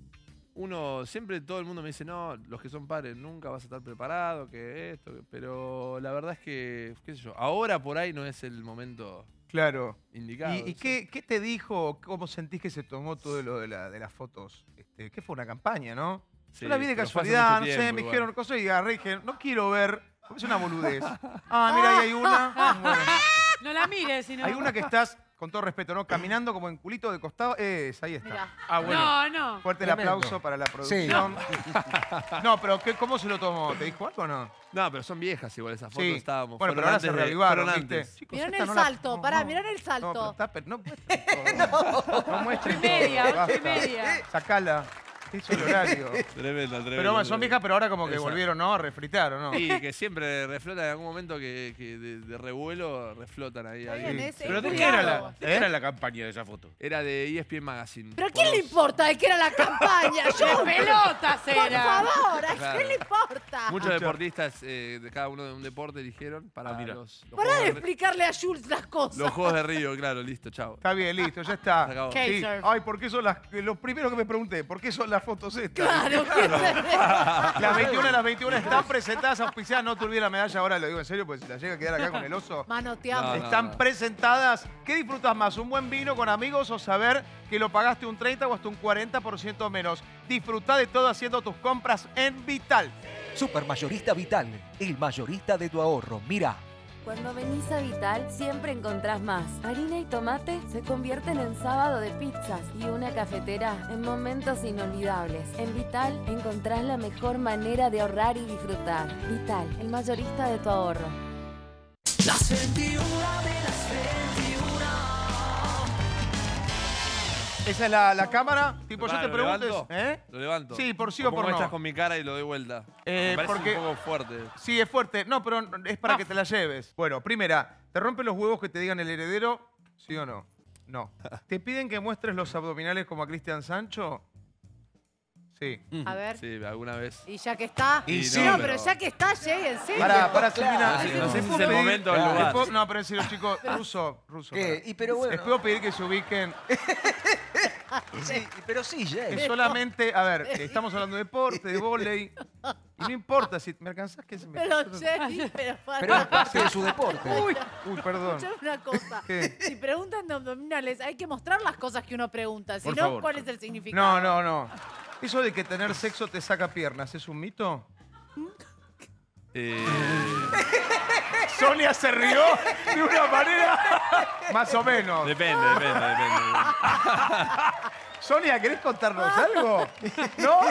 Uno, siempre todo el mundo me dice, no, los que son padres nunca vas a estar preparado, que esto, que-". pero la verdad es que, qué sé yo, ahora por ahí no es el momento Claro. indicado. ¿Y, y sí. qué, qué te dijo? ¿Cómo sentís que se tomó todo lo de, la, de las fotos? Este, ¿Qué fue una campaña, no? Sí, Yo la vi de pero fue hace casualidad, mucho no sé, tiempo me igual. dijeron cosas y agarré y dije, no quiero ver, porque es una boludez. Ah, mira, ahí hay una. Bueno, No la mires, sino. hay una que estás, con todo respeto, ¿no? Caminando como en culito de costado. Es, ahí está. Mirá. Ah, bueno. No, no. Fuerte el Tremendo. aplauso para la producción. No, pero ¿qué, ¿cómo se lo tomó? ¿Te dijo algo o no? No, pero son viejas igual esas fotos, Sí. estábamos. Bueno, pero fueron ahora se antes de- reavivaron, fueron ¿viste? antes. Chicos, Mirá en esta el no la- salto, no, pará, no. mirá en el No, pero salto. está, pe- no muestres todo. No muestres Ocho y media, todo, ocho y basta. media. Sacala. Es el horario. Tremenda, tremenda. Pero bueno, son viejas, pero ahora como que Esa. volvieron, ¿no? A refritar, ¿o no? Y que siempre reflotan en algún momento que, que de, de revuelo reflotan ahí. Está ahí. bien, ese- ¿Pero de es qué era cuidado. la, de qué ¿Eh? era la campaña de esa foto? Era de E S P N Magazine. ¿Pero a por quién le dos. importa de qué era la campaña? Yo, De pelotas por era. favor, ¿a Claro. quién le importa? Muchos deportistas eh, de cada uno de un deporte eligieron para Ah, mira. los, los, Pará de juegos de, explicarle a Jules las cosas. los Juegos de Río. Claro, listo, chao. Está bien, listo, ya está. Se acabó. Sí. Kaiser. Ay, ¿por qué son las. Lo primero que me pregunté, ¿por qué son las fotos estas? Claro, ¿qué se- Las veintiuna de las veintiuna están presentadas, auspiciadas. No te olvides la medalla, ahora lo digo en serio, porque si la llega a quedar acá con el oso. Manoteamos. No, no. Están presentadas. ¿Qué disfrutas más? ¿Un buen vino con amigos o saber que lo pagaste un treinta o hasta un cuarenta por ciento menos? Disfruta de todo haciendo tus compras en Vital. Supermayorista Vital, el mayorista de tu ahorro. Mira. Cuando venís a Vital siempre encontrás más. Harina y tomate se convierten en sábado de pizzas y una cafetera en momentos inolvidables. En Vital encontrás la mejor manera de ahorrar y disfrutar. Vital, el mayorista de tu ahorro. Las veintiuna de las veintiuna. Esa es la, la cámara. Tipo, yo Pará, te ¿lo pregunto. levanto? ¿Eh? Lo levanto. Sí, por sí o por pongo no. estas con mi cara y lo doy vuelta. Eh, Me parece porque- un poco fuerte. Sí, es fuerte. No, pero es para que te la lleves. Bueno, primera, ¿te rompen los huevos que te digan el heredero? ¿Sí o no? No. ¿Te piden que muestres los abdominales como a Cristian Sancho? Sí. A ver. Sí, alguna vez. Y ya que está. Y sí, no, pero- pero ya que está, lléguense. Pará, pará, Claro. Silvina. No sé- ¿te no sé si puedo es el pedir- momento o el ¿te lugar. puedo- No, pero en serio, chicos, ruso, ruso. ¿Qué? pará. Y pero bueno. Les puedo pedir que se ubiquen. Sí, pero sí, Jay. Es solamente, a ver, estamos hablando de deporte, de vóley. Y no importa si me alcanzás que se me. Pero, Jay, pero para. Pero es parte de su deporte. Uy, uy, perdón. Escuchame una cosa. ¿Qué? Si preguntan de abdominales, hay que mostrar las cosas que uno pregunta. Si Por no, favor. ¿cuál es el significado? No, no, no. Eso de que tener sexo te saca piernas, ¿es un mito? Eh, Sonia se rió de una manera más o menos. depende, depende, depende. Sonia, ¿querés contarnos algo? ¿No?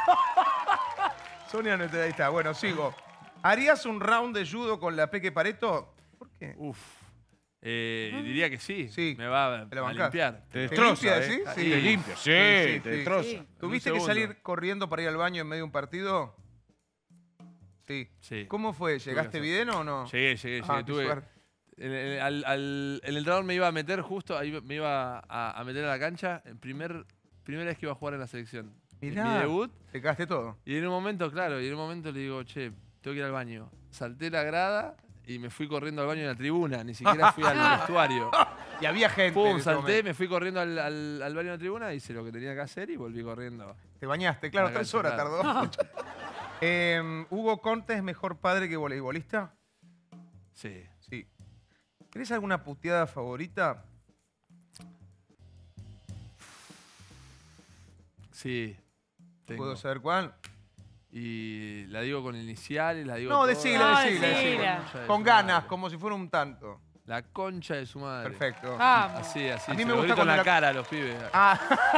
Sonia no te ahí está. Bueno, sigo. ¿Harías un round de judo con la Peque Pareto? ¿Por qué? Uf. Eh, diría que sí. Sí. Me va a, ¿Te la a bancás? limpiar. Te ¿Te destroza, limpia, ¿eh? sí? Te limpia, sí, te destroza. Sí. ¿Tuviste En que un salir segundo. corriendo para ir al baño en medio de un partido? Sí. Sí. ¿Cómo fue? ¿Llegaste hacer. bien o no? Llegué, llegué, llegué. Ah, qué Tuve, suerte. el, el- al- al- el entrenador me iba a meter justo, ahí me iba a, a meter a la cancha, en primer, primera vez que iba a jugar en la selección. Mirá. Mi debut. Te cagaste todo. Y en un momento, claro, y en un momento le digo, che, tengo que ir al baño. Salté la grada y me fui corriendo al baño en la tribuna, ni siquiera fui al vestuario. Y había gente. en Pum, ese salté, momento. me fui corriendo al, al- al baño de la tribuna, hice lo que tenía que hacer y volví corriendo. Te bañaste, claro, La tres cancha, horas claro. tardó. Eh, ¿Hugo Conte es mejor padre que voleibolista? Sí. Sí. ¿Tenés alguna puteada favorita? Sí. tengo. ¿Puedo saber cuál? Y la digo con iniciales, la digo No, toda. decila, No, decila, decila. decila. Con ganas, como si fuera un tanto. La concha de su madre. Perfecto. Vamos. Así, así. A mí se me lo gusta grito en cuando la la- cara a los pibes. Ah,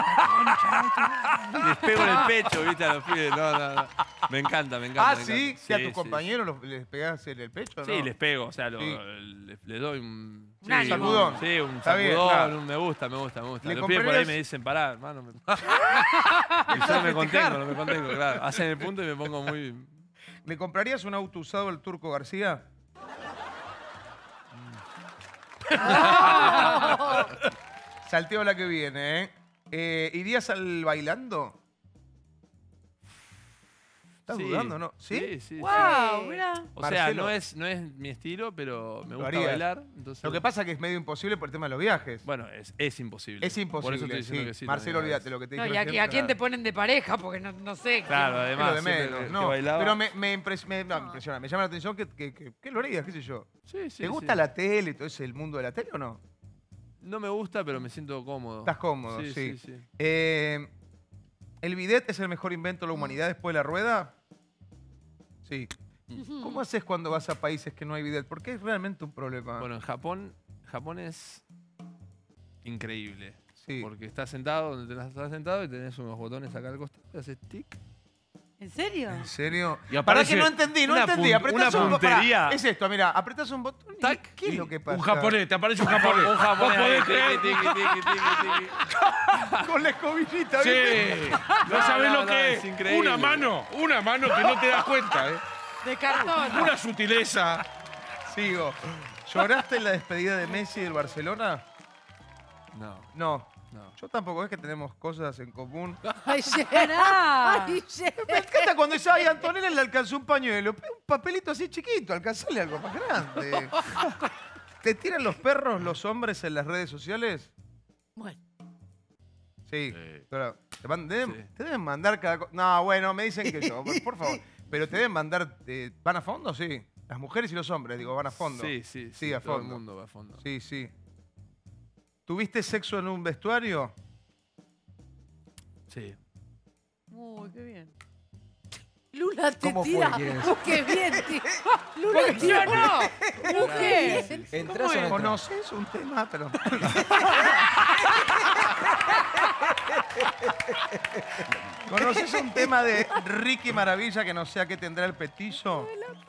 Les pego en el pecho, viste, a los pibes. No, no, no. Me encanta, me encanta. ah me sí, encanta. si a Sí, tus sí, compañeros los- les pegás en el pecho, ¿no? Sí, les pego, o sea, lo- Sí. les, les doy un... Un ánimo. Sacudón. Sí, un Está bien, sacudón, claro. un me gusta, me gusta, me gusta. ¿Le Los pibes por ahí comprarías- me dicen, pará, hermano. Me... y yo no me contengo, no me contengo, claro. Hacen el punto y me pongo muy... ¿Le comprarías un auto usado al Turco García? Salteo la que viene, ¿eh? eh ¿Irías al bailando? ¿Estás Sí, dudando, no? ¿Sí? Sí, sí. Wow, sí. mira. O Marcelo. sea, no es, no es mi estilo, pero me Lo gusta harías. bailar. Entonces... Lo que pasa es que es medio imposible por el tema de los viajes. Bueno, es, es imposible. Es imposible, Por eso estoy diciendo sí. que sí. Marcelo, también. olvídate lo que te No, dije y a, recién, y a quién claro. te ponen de pareja, porque no, no sé. Claro, quién- además. Es lo de siempre menos, que no. bailaba- Pero me, me, impres- me- no, me impresiona, me llama la atención que, que, que, que lo harías, qué sé yo. Sí, sí, ¿Te gusta sí. la tele y todo ese el mundo de la tele o no? No me gusta, pero me siento cómodo. Estás cómodo, sí. Sí, sí, sí. Eh, ¿El bidet es el mejor invento de la humanidad después de la rueda? Sí. ¿Cómo haces cuando vas a países que no hay bidet? Porque es realmente un problema. Bueno, en Japón, Japón es increíble. Sí. Porque estás sentado donde tenés- estás sentado y tenés unos botones acá al costado y haces tic. ¿En serio? ¿En serio? Y Para aparece que no entendí, no una entendí. pun- Apretás una un bo- pará, puntería. es esto, mira, apretás un botón y ¿qué es lo que pasa? Un japonés, te aparece un japonés. Un japonés ¿Vos ahí, podés creer? tiqui, tiqui, tiqui, tiqui, tiqui. Con la escobillita, Sí. ¿viste? No, No, sabés no, lo no, que es es. increíble. Una mano, una mano que no te das cuenta, ¿eh? De cartón. Una sutileza. Sigo. ¿Lloraste en la despedida de Messi del Barcelona? No, No. no. Yo tampoco, es que tenemos cosas en común. ¡Ay, Gerard! Me encanta cuando dice, ay, Antonella le alcanzó un pañuelo. Un papelito así chiquito, alcanzale algo más grande. ¿Te tiran los perros los hombres en las redes sociales? Bueno. Sí. Sí. Pero te, man- deben, Sí. te deben mandar cada cosa. No, bueno, me dicen que yo, por, por favor. Pero te deben mandar. eh, ¿Van a fondo? Sí. Las mujeres y los hombres, digo, van a fondo. Sí, sí, sí. Sí, a todo fondo. el mundo va a fondo. Sí, sí. ¿Tuviste sexo en un vestuario? Sí. Uy, qué bien. Lula te ¿Cómo fue, tira. Guinness? Uh, ¡Qué bien! ti- Lula tira, no. Uh, qué bien. ¿Entrás ¿Cómo o no es? entras? ¿Conoces un tema? Pero... ¿Conoces un tema de Ricky Maravilla que no sé a qué tendrá el petizo?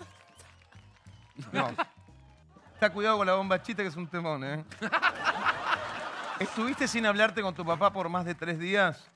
No. Está cuidado con la bombachita que es un temón, ¿eh? ¿Estuviste sin hablarte con tu papá por más de tres días?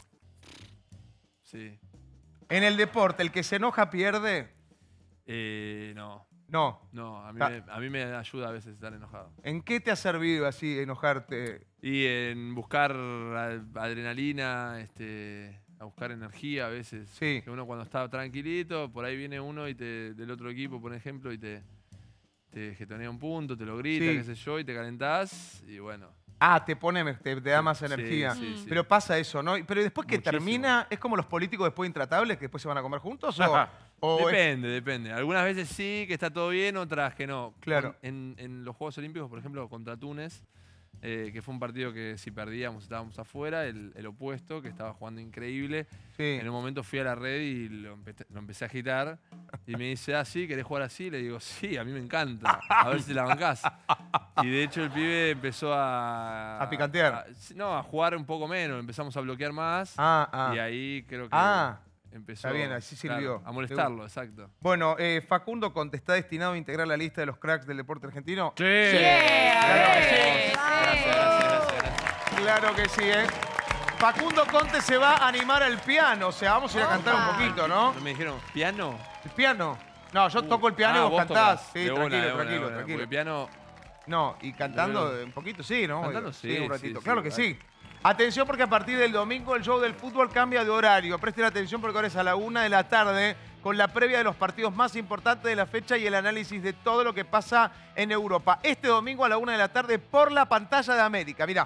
Sí. En el deporte, ¿el que se enoja pierde? Eh, no. No. No, a mí, Ah. me, a mí me ayuda a veces estar enojado. ¿En qué te ha servido así enojarte? Y en buscar a- adrenalina, este, a buscar energía a veces. Sí. Que uno cuando está tranquilito, por ahí viene uno y te, del otro equipo, por ejemplo, y te, te jetonea un punto, te lo grita, Sí. qué sé yo, y te calentás y bueno. Ah, te pone, te, te da más Sí, energía. sí, sí. Pero pasa eso, ¿no? Pero después que Muchísimo. termina, ¿es como los políticos después intratables que después se van a comer juntos? ¿O, o es- Depende, depende. Algunas veces sí, que está todo bien, otras que no. Claro. En, en los Juegos Olímpicos, por ejemplo, contra Túnez, eh, que fue un partido que si perdíamos estábamos afuera, el, el opuesto, que estaba jugando increíble. Sí. En un momento fui a la red y lo, empe- lo empecé a agitar. Y me dice, ah, sí, ¿querés jugar así? Le digo, sí, a mí me encanta. A ver si la bancás. Y de hecho el pibe empezó a... A picantear. a- no, a jugar un poco menos. Empezamos a bloquear más. Ah, ah. Y ahí creo que Ah, empezó... está bien, así claro, sirvió. a molestarlo, exacto. Bueno, eh, Facundo Conte, ¿está destinado a integrar la lista de los cracks del deporte argentino? Sí. Claro que sí. Gracias, gracias, gracias, gracias. Claro que sí, ¿eh? Facundo Conte se va a animar al piano. O sea, vamos a ir a cantar un poquito, ¿no? ¿No me dijeron piano? ¿El piano? No, yo toco el piano Ah, y vos, vos cantás. tocás. Sí, De tranquilo, una, de una, tranquilo, de una, tranquilo. porque piano... No, y cantando De un poquito, sí, ¿no? Cantando, sí, un sí, ratito. sí, claro que vale. sí. Atención porque a partir del domingo el show del fútbol cambia de horario. Presten atención porque ahora es a la una de la tarde con la previa de los partidos más importantes de la fecha y el análisis de todo lo que pasa en Europa. Este domingo a la una de la tarde por la pantalla de América. Mirá.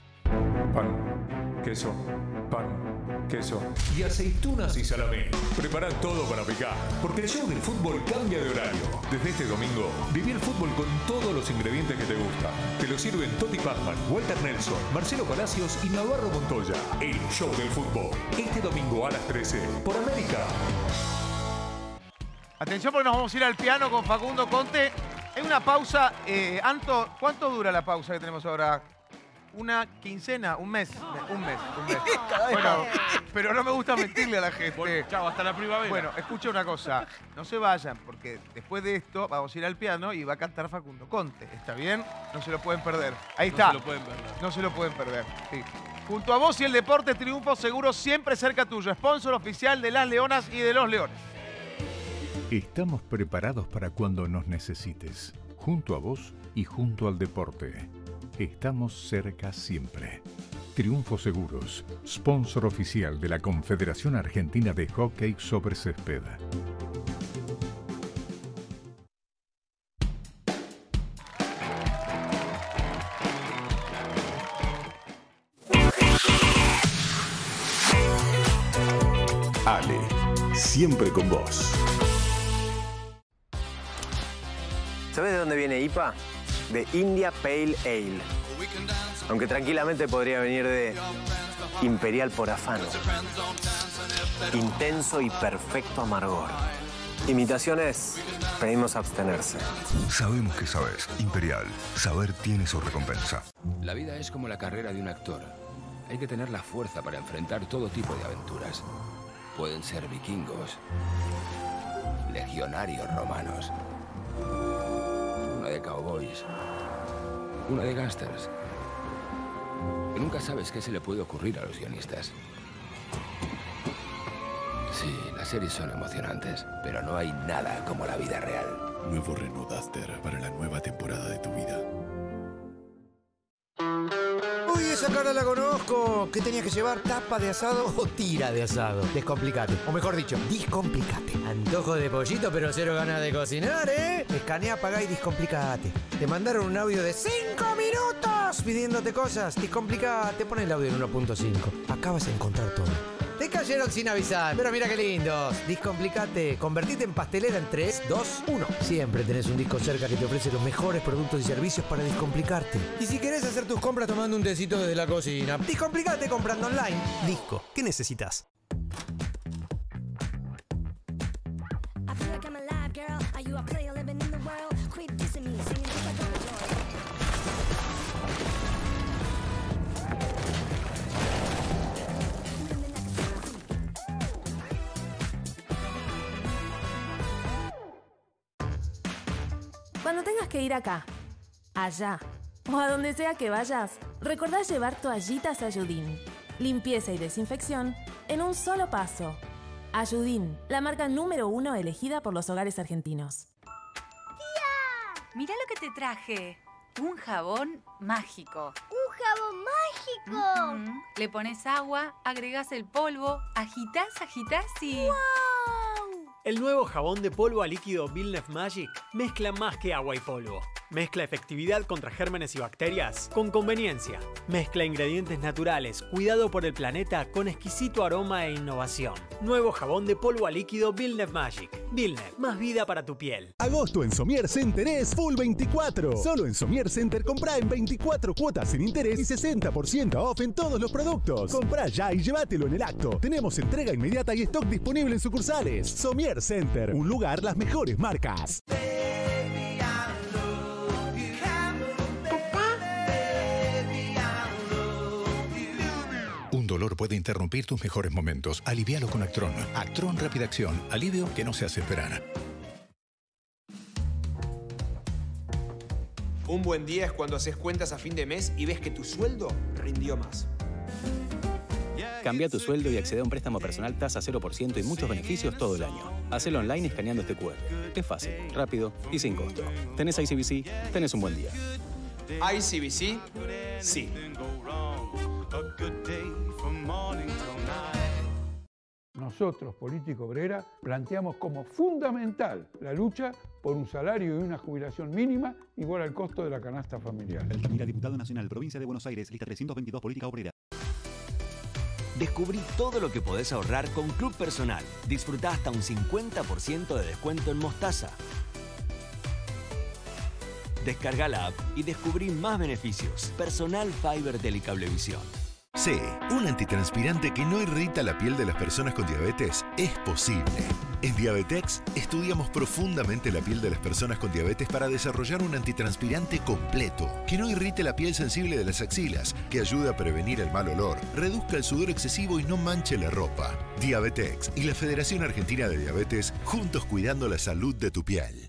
Pan, queso, pan, queso y aceitunas y salamé. Prepara todo para picar, porque el show del fútbol cambia de horario. Desde este domingo, viví el fútbol con todos los ingredientes que te gustan. Te lo sirven Toti Pazman, Walter Nelson, Marcelo Palacios y Navarro Montoya. El show del fútbol. Este domingo a las trece por América. Atención porque nos vamos a ir al piano con Facundo Conte. Hay una pausa. Eh, Anto, ¿cuánto dura la pausa que tenemos ahora? Una quincena, un mes. Un mes, un mes. Bueno, pero no me gusta mentirle a la gente. Chao, hasta la primavera. Bueno, escucha una cosa. No se vayan, porque después de esto vamos a ir al piano y va a cantar Facundo Conte. ¿Está bien? No se lo pueden perder. Ahí No está. se lo pueden perder. No se lo pueden perder. Sí. Junto a vos y el deporte, triunfo seguro siempre cerca tuyo. Sponsor oficial de las Leonas y de los Leones. Estamos preparados para cuando nos necesites, junto a vos y junto al deporte. Estamos cerca siempre. Triunfo Seguros, sponsor oficial de la Confederación Argentina de Hockey sobre Césped. Ale, siempre con vos. ¿Sabes de dónde viene I P A? De India Pale Ale. Aunque tranquilamente podría venir de Imperial por afano. Intenso y perfecto amargor. Imitaciones, pedimos abstenerse. Sabemos que sabes. Imperial. Saber tiene su recompensa. La vida es como la carrera de un actor. Hay que tener la fuerza para enfrentar todo tipo de aventuras. Pueden ser vikingos, legionarios romanos, una de cowboys, una de gángsters. Y nunca sabes qué se le puede ocurrir a los guionistas. Sí, las series son emocionantes, pero no hay nada como la vida real. Nuevo Renault Duster para la nueva temporada de tu vida. Uy, esa cara la conozco. ¿Qué tenías que llevar? ¿Tapa de asado o tira de asado? Descomplicate. O mejor dicho, discomplicate. Antojo de pollito, pero cero ganas de cocinar, ¿eh? Escanea, pagá y discomplicate. Te mandaron un audio de cinco minutos pidiéndote cosas. Discomplicate. Pon el audio en uno punto cinco. Acá vas a encontrar todo. Te cayeron sin avisar, pero mira qué lindos. Discomplicate. Convertite en pastelera en tres, dos, uno. Siempre tenés un disco cerca que te ofrece los mejores productos y servicios para descomplicarte. Y si querés hacer tus compras tomando un tecito desde la cocina, Discomplicate comprando online. Disco. ¿Qué necesitas? Cuando tengas que ir acá, allá o a donde sea que vayas, recordá llevar toallitas Ayudín. Limpieza y desinfección en un solo paso. Ayudín, la marca número uno elegida por los hogares argentinos. ¡Tía! Mirá lo que te traje. Un jabón mágico. ¡Un jabón mágico! Uh-huh. Le pones agua, agregás el polvo, agitás, agitás y... ¡Wow! El nuevo jabón de polvo a líquido Villeneuve Magic mezcla más que agua y polvo. Mezcla efectividad contra gérmenes y bacterias con conveniencia. Mezcla ingredientes naturales, cuidado por el planeta con exquisito aroma e innovación. Nuevo jabón de polvo a líquido Villeneuve Magic. Villeneuve, más vida para tu piel. Agosto en Somier Center es Full veinticuatro. Solo en Somier Center comprá en veinticuatro cuotas sin interés y sesenta por ciento off en todos los productos. Comprá ya y llévatelo en el acto. Tenemos entrega inmediata y stock disponible en sucursales. Somier Center, un lugar las mejores marcas. Un dolor puede interrumpir tus mejores momentos. Alivialo con Actron. Actron Rápida Acción. Alivio que no se hace esperar. Un buen día es cuando haces cuentas a fin de mes y ves que tu sueldo rindió más. Cambia tu sueldo y accede a un préstamo personal tasa cero por ciento y muchos beneficios todo el año. Hacelo online escaneando este cu erre. Es fácil, rápido y sin costo. ¿Tenés I C B C? Tenés un buen día. I C B C, sí. Nosotros, Política Obrera, planteamos como fundamental la lucha por un salario y una jubilación mínima igual al costo de la canasta familiar. Altamira, diputado nacional, provincia de Buenos Aires, lista trescientos veintidós, Política Obrera. Descubrí todo lo que podés ahorrar con Club Personal. Disfrutá hasta un cincuenta por ciento de descuento en Mostaza. Descarga la app y descubrí más beneficios. Personal Fiber Delicablevisión. C, un antitranspirante que no irrita la piel de las personas con diabetes, es posible. En Diabetex estudiamos profundamente la piel de las personas con diabetes para desarrollar un antitranspirante completo, que no irrite la piel sensible de las axilas, que ayude a prevenir el mal olor, reduzca el sudor excesivo y no manche la ropa. Diabetex y la Federación Argentina de Diabetes, juntos cuidando la salud de tu piel.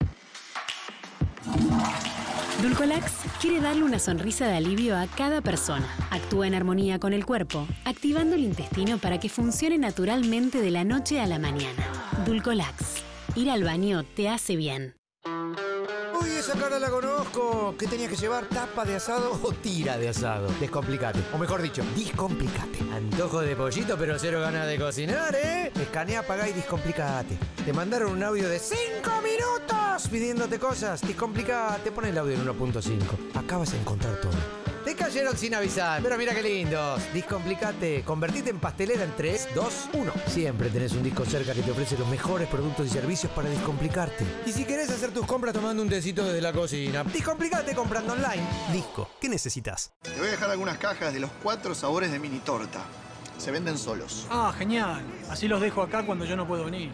Dulcolax quiere darle una sonrisa de alivio a cada persona. Actúa en armonía con el cuerpo, activando el intestino para que funcione naturalmente de la noche a la mañana. Dulcolax. Ir al baño te hace bien. Uy, esa cara la conozco. ¿Qué tenías que llevar? ¿Tapa de asado o tira de asado? Descomplicate. O mejor dicho, discomplicate. Antojo de pollito, pero cero ganas de cocinar, ¿eh? Escanea, pagá y discomplicate. Te mandaron un audio de cinco minutos pidiéndote cosas. Discomplicate. Pon el audio en uno punto cinco. Acá vas a encontrar todo. Te cayeron sin avisar, pero mira qué lindos. Discomplicate. Convertite en pastelera en tres, dos, uno. Siempre tenés un disco cerca que te ofrece los mejores productos y servicios para descomplicarte. Y si querés hacer tus compras tomando un tecito desde la cocina, Discomplicate comprando online. Disco, ¿qué necesitas? Te voy a dejar algunas cajas de los cuatro sabores de mini torta. Se venden solos. Ah, genial. Así los dejo acá cuando yo no puedo venir.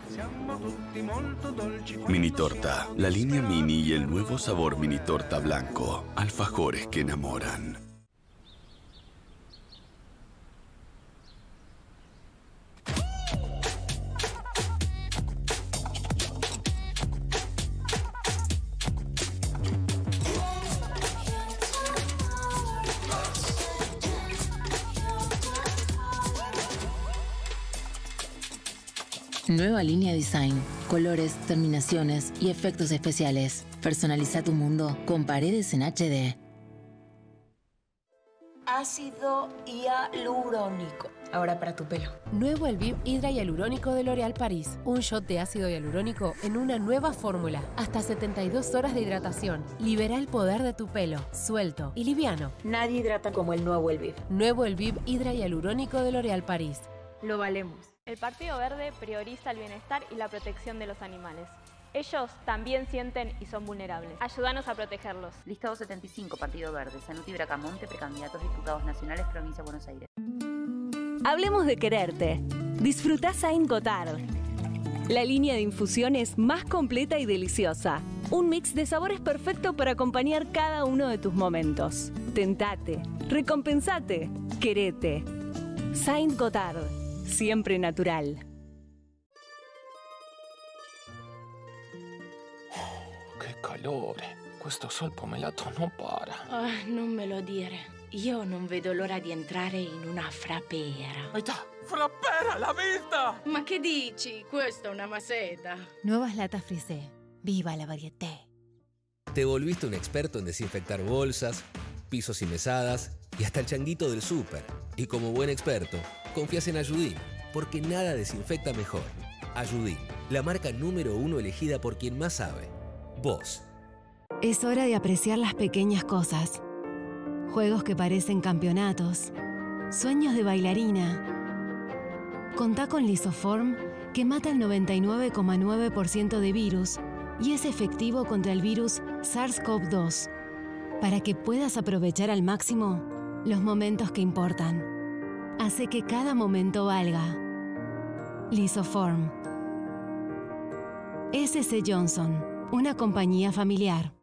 Mini torta, la línea mini y el nuevo sabor mini torta blanco. Alfajores que enamoran. Nueva línea Design. Colores, terminaciones y efectos especiales. Personaliza tu mundo con paredes en H D. Ácido hialurónico. Ahora para tu pelo. Nuevo Elvive Hydra Hialurónico de L'Oréal Paris. Un shot de ácido hialurónico en una nueva fórmula. Hasta setenta y dos horas de hidratación. Libera el poder de tu pelo. Suelto y liviano. Nadie hidrata como el nuevo Elvive. Nuevo Elvive Hydra Hialurónico de L'Oréal Paris. Lo valemos. El Partido Verde prioriza el bienestar y la protección de los animales. Ellos también sienten y son vulnerables. Ayúdanos a protegerlos. Listado setenta y cinco, Partido Verde. Sanuti Bracamonte, precandidatos diputados nacionales, Provincia de Buenos Aires. Hablemos de quererte. Disfruta Saint Gothard. La línea de infusiones más completa y deliciosa. Un mix de sabores perfecto para acompañar cada uno de tus momentos. Tentate, recompensate, querete. Saint Gothard. Siempre natural. Oh, che calore. Questo sol pomelato non para. Ah, non me lo dire. Io non vedo l'ora di entrare in una frappera. Aità, frappera, l'ha vista! Ma che dici? Questa è una maceta. Nuevas latas Frisé. Viva la variété. Te volviste un experto en desinfectar bolsas, pisos y mesadas y hasta el changuito del súper. Y como buen experto, confías en Ayudín, porque nada desinfecta mejor. Ayudín, la marca número uno elegida por quien más sabe. Vos. Es hora de apreciar las pequeñas cosas. Juegos que parecen campeonatos. Sueños de bailarina. Contá con Lisoform, que mata el noventa y nueve coma nueve por ciento de virus y es efectivo contra el virus SARS CoV dos, para que puedas aprovechar al máximo los momentos que importan. Hace que cada momento valga. Lisoform. S C Johnson, una compañía familiar.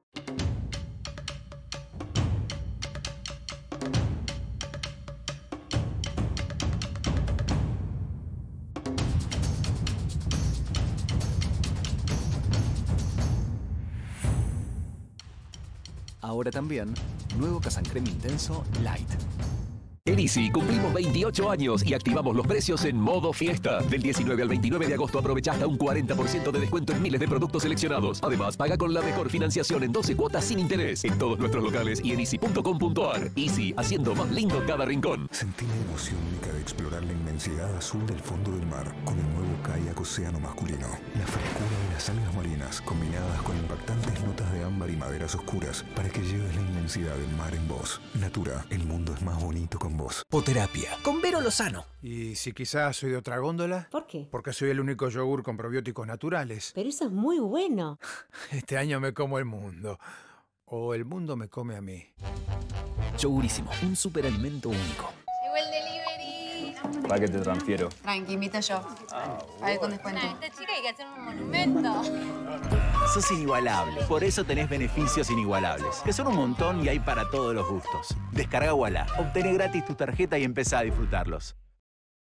Ahora también, nuevo Casancreme Intenso Light. En Easy cumplimos veintiocho años y activamos los precios en modo fiesta. Del diecinueve al veintinueve de agosto aprovecha hasta un cuarenta por ciento de descuento en miles de productos seleccionados. Además, paga con la mejor financiación en doce cuotas sin interés. En todos nuestros locales y en easy punto com punto ar. Easy, haciendo más lindo cada rincón. Sentí la emoción única de explorar la inmensidad azul del fondo del mar con el nuevo kayak océano masculino. La frescura de las algas marinas combinadas con impactantes notas de ámbar y maderas oscuras para que lleves la inmensidad del mar en vos. Natura, el mundo es más bonito con vos. Poterapia, con Vero Lozano. ¿Y si quizás soy de otra góndola? ¿Por qué? Porque soy el único yogur con probióticos naturales. Pero eso es muy bueno. Este año me como el mundo. O el mundo me come a mí. Yogurísimo, un superalimento único. Llegó el delivery. ¿Para qué te transfiero? Tranqui, invito yo. Ah, A ver con descuento. A esta chica hay que hacer un monumento. Sos inigualable. Por eso tenés beneficios inigualables, que son un montón y hay para todos los gustos. Descarga Ualá, obtené gratis tu tarjeta y empezá a disfrutarlos.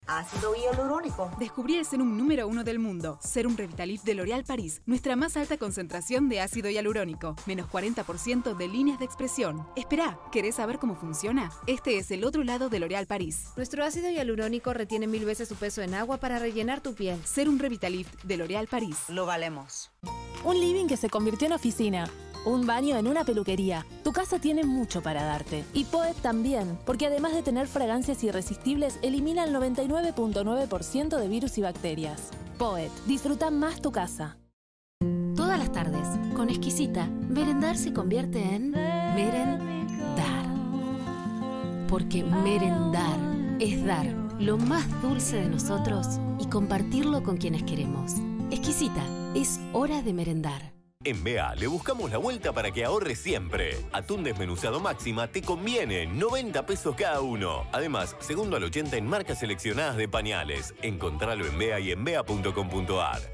Ácido hialurónico. Descubrí el serum número uno del mundo, Serum Revitalift de L'Oréal Paris. Nuestra más alta concentración de ácido hialurónico. Menos cuarenta por ciento de líneas de expresión. Esperá, ¿querés saber cómo funciona? Este es el otro lado de L'Oréal Paris. Nuestro ácido hialurónico retiene mil veces su peso en agua para rellenar tu piel. Serum Revitalift de L'Oréal Paris. Lo valemos. Un living que se convirtió en oficina. Un baño en una peluquería. Tu casa tiene mucho para darte. Y Poet también, porque además de tener fragancias irresistibles, elimina el noventa y nueve punto nueve por ciento de virus y bacterias. Poet, disfruta más tu casa. Todas las tardes, con Exquisita, merendar se convierte en merendar. Porque merendar es dar lo más dulce de nosotros y compartirlo con quienes queremos. Exquisita, es hora de merendar. En B A le buscamos la vuelta para que ahorres siempre. Atún desmenuzado máxima te conviene, noventa pesos cada uno. Además, segundo al ochenta en marcas seleccionadas de pañales. Encontralo en B A y en bea punto com punto ar.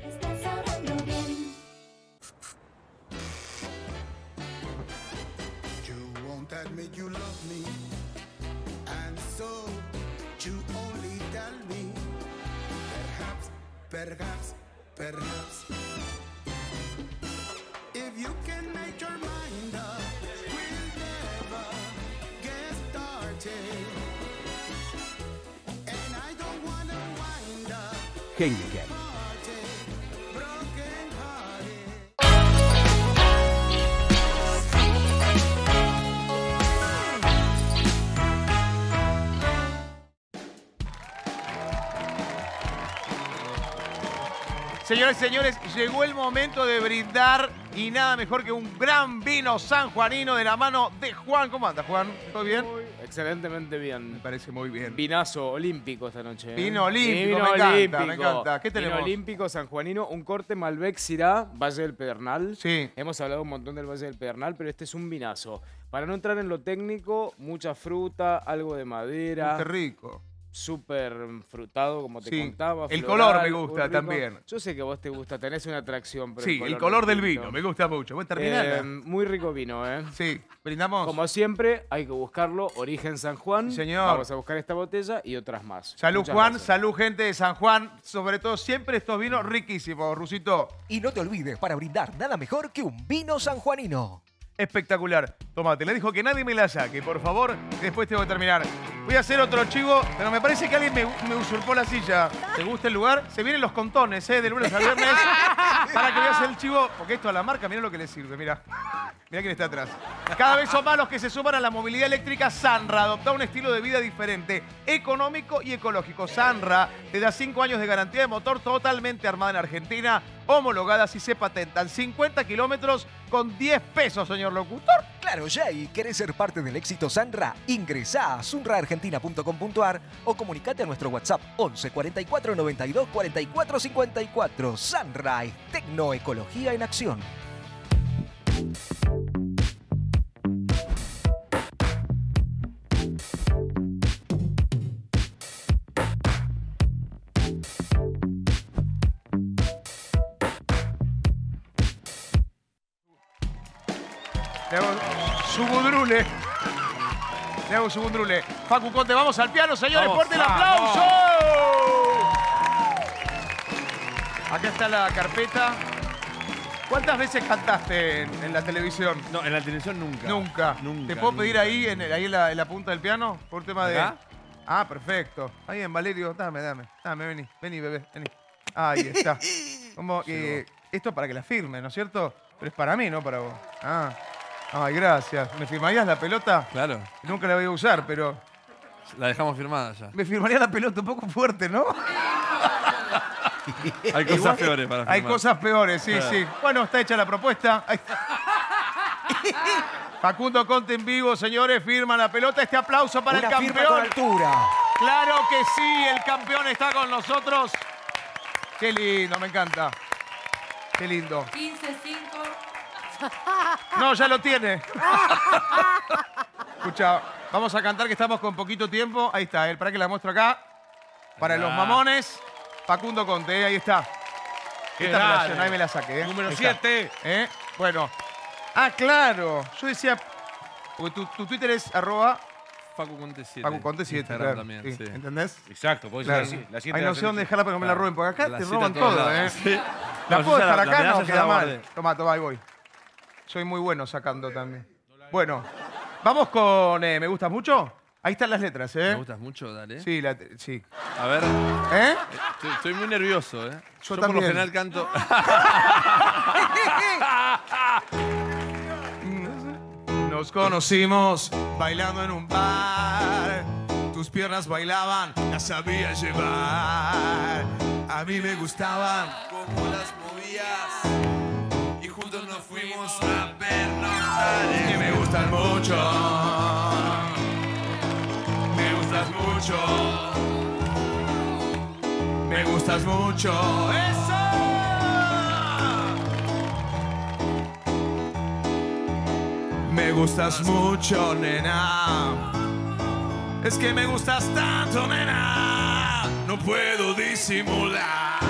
Perhaps, perhaps. If you can make your mind up, we'll never get started. And I don't wanna wind up Heineken. broken hearted. Señores y señores, llegó el momento de brindar y nada mejor que un gran vino sanjuanino de la mano de Juan. ¿Cómo anda, Juan? ¿Todo bien? Excelentemente bien. Me parece muy bien. Vinazo olímpico esta noche. ¿eh? Vino olímpico, Vino me encanta, olímpico. me encanta. ¿Qué tenemos? Vino olímpico sanjuanino, un corte Malbec Syrah, Valle del Pedernal. Sí. Hemos hablado un montón del Valle del Pedernal, pero este es un vinazo. Para no entrar en lo técnico, mucha fruta, algo de madera. Qué rico. Súper frutado, como te Sí. contaba. El floral, color me muy gusta rico. también. Yo sé que a vos te gusta, tenés una atracción. Pero Sí, el color del vino, me gusta mucho. Buen terminar. Eh, muy rico vino, ¿eh? Sí, brindamos. Como siempre, hay que buscarlo. Origen San Juan. Señor. Vamos a buscar esta botella y otras más. Salud, Muchas Juan. gracias. Salud, gente de San Juan. Sobre todo, siempre estos vinos riquísimos, Rusito. Y no te olvides, para brindar, nada mejor que un vino sanjuanino. Espectacular. Tomate, le dijo que nadie me la saque, por favor. Después tengo que terminar. Voy a hacer otro chivo, pero me parece que alguien me, me usurpó la silla. ¿Te gusta el lugar? Se vienen los contones, ¿eh? De lunes a viernes. Para que veas el chivo, porque esto a la marca, mira lo que le sirve, mira. Mira quién está atrás. Cada vez son más los que se suman a la movilidad eléctrica Sanra. Adopta un estilo de vida diferente, económico y ecológico. Sanra te da cinco años de garantía de motor totalmente armada en Argentina, homologadas y se patentan. cincuenta kilómetros con diez pesos, señor locutor. Claro, ya, y querés ser parte del éxito Sanra, ingresá a sunra argentina punto com punto ar o comunicate a nuestro WhatsApp once cuarenta y cuatro noventa y dos cuarenta y cuatro cincuenta y cuatro. Sanra es tecnoecología en acción. Le hago su budrule. Le hago su budrule. Facu Conte, vamos al piano, señores. Vamos, ¡Fuerte el aplauso! Acá está la carpeta. ¿Cuántas veces cantaste en, en la televisión? No, en la televisión nunca. Nunca. Nunca, ¿Te puedo nunca. pedir ahí, en, el- ahí en, la, en la punta del piano? Por tema de... ¿Acá? Ah, perfecto. Ahí en Valerio. Dame, dame. Dame, vení. Vení, bebé. Vení. Ahí está. Como que... Esto es para que la firme, ¿no es cierto? Pero es para mí, no para vos. Ah. Ay, gracias. ¿Me firmarías la pelota? Claro. Nunca la voy a usar, pero... La dejamos firmada ya. Me firmaría la pelota un poco fuerte, ¿no? Hay cosas Igual- peores para firmar. Hay cosas peores, sí, Claro. sí. Bueno, está hecha la propuesta. Ahí está. Facundo Conte en vivo, señores, firma la pelota. Este aplauso para Una el firma campeón. con altura. Claro que sí, el campeón está con nosotros. Qué lindo, me encanta. Qué lindo. quince cinco. No, ya lo tiene. Escucha, vamos a cantar que estamos con poquito tiempo. Ahí está, para que la muestro acá. Para Ah. los mamones, Facundo Conte, eh, ahí está. Qué Esta grande. relación, ahí me la saqué. ¿eh? Número Ahí está. siete. ¿Eh? Bueno. Ah, claro. Yo decía, porque tu, tu Twitter es arroba Facu Conte siete. Facu Conte siete, Instagram claro. también, sí. sí. ¿Entendés? Exacto, porque Claro. es así. La siete Ay, de no la sé dónde selección. dejarla para que me la Claro. roben, porque acá La te siete roban a todos todo, lados. ¿eh? Sí. ¿La No, puedo yo ya dejar la- acá? la No, medalla ya queda la mal. guardé. Toma, toma, ahí voy. Soy muy bueno sacando también. Bueno, vamos con eh, ¿Me gustas mucho? Ahí están las letras, ¿eh? ¿Me gustas mucho? Dale. Sí, la, sí. A ver. ¿Eh? Estoy, estoy muy nervioso, ¿eh? Yo por lo también. general canto. Nos conocimos bailando en un bar. Tus piernas bailaban, las sabía llevar. A mí me gustaban como las movías. Y juntos nos fuimos a pernoctar. Que me gustan mucho. Me gustas mucho. Me gustas mucho. ¡Eso! Me gustas mucho, nena. Es que me gustas tanto, nena. No puedo disimular.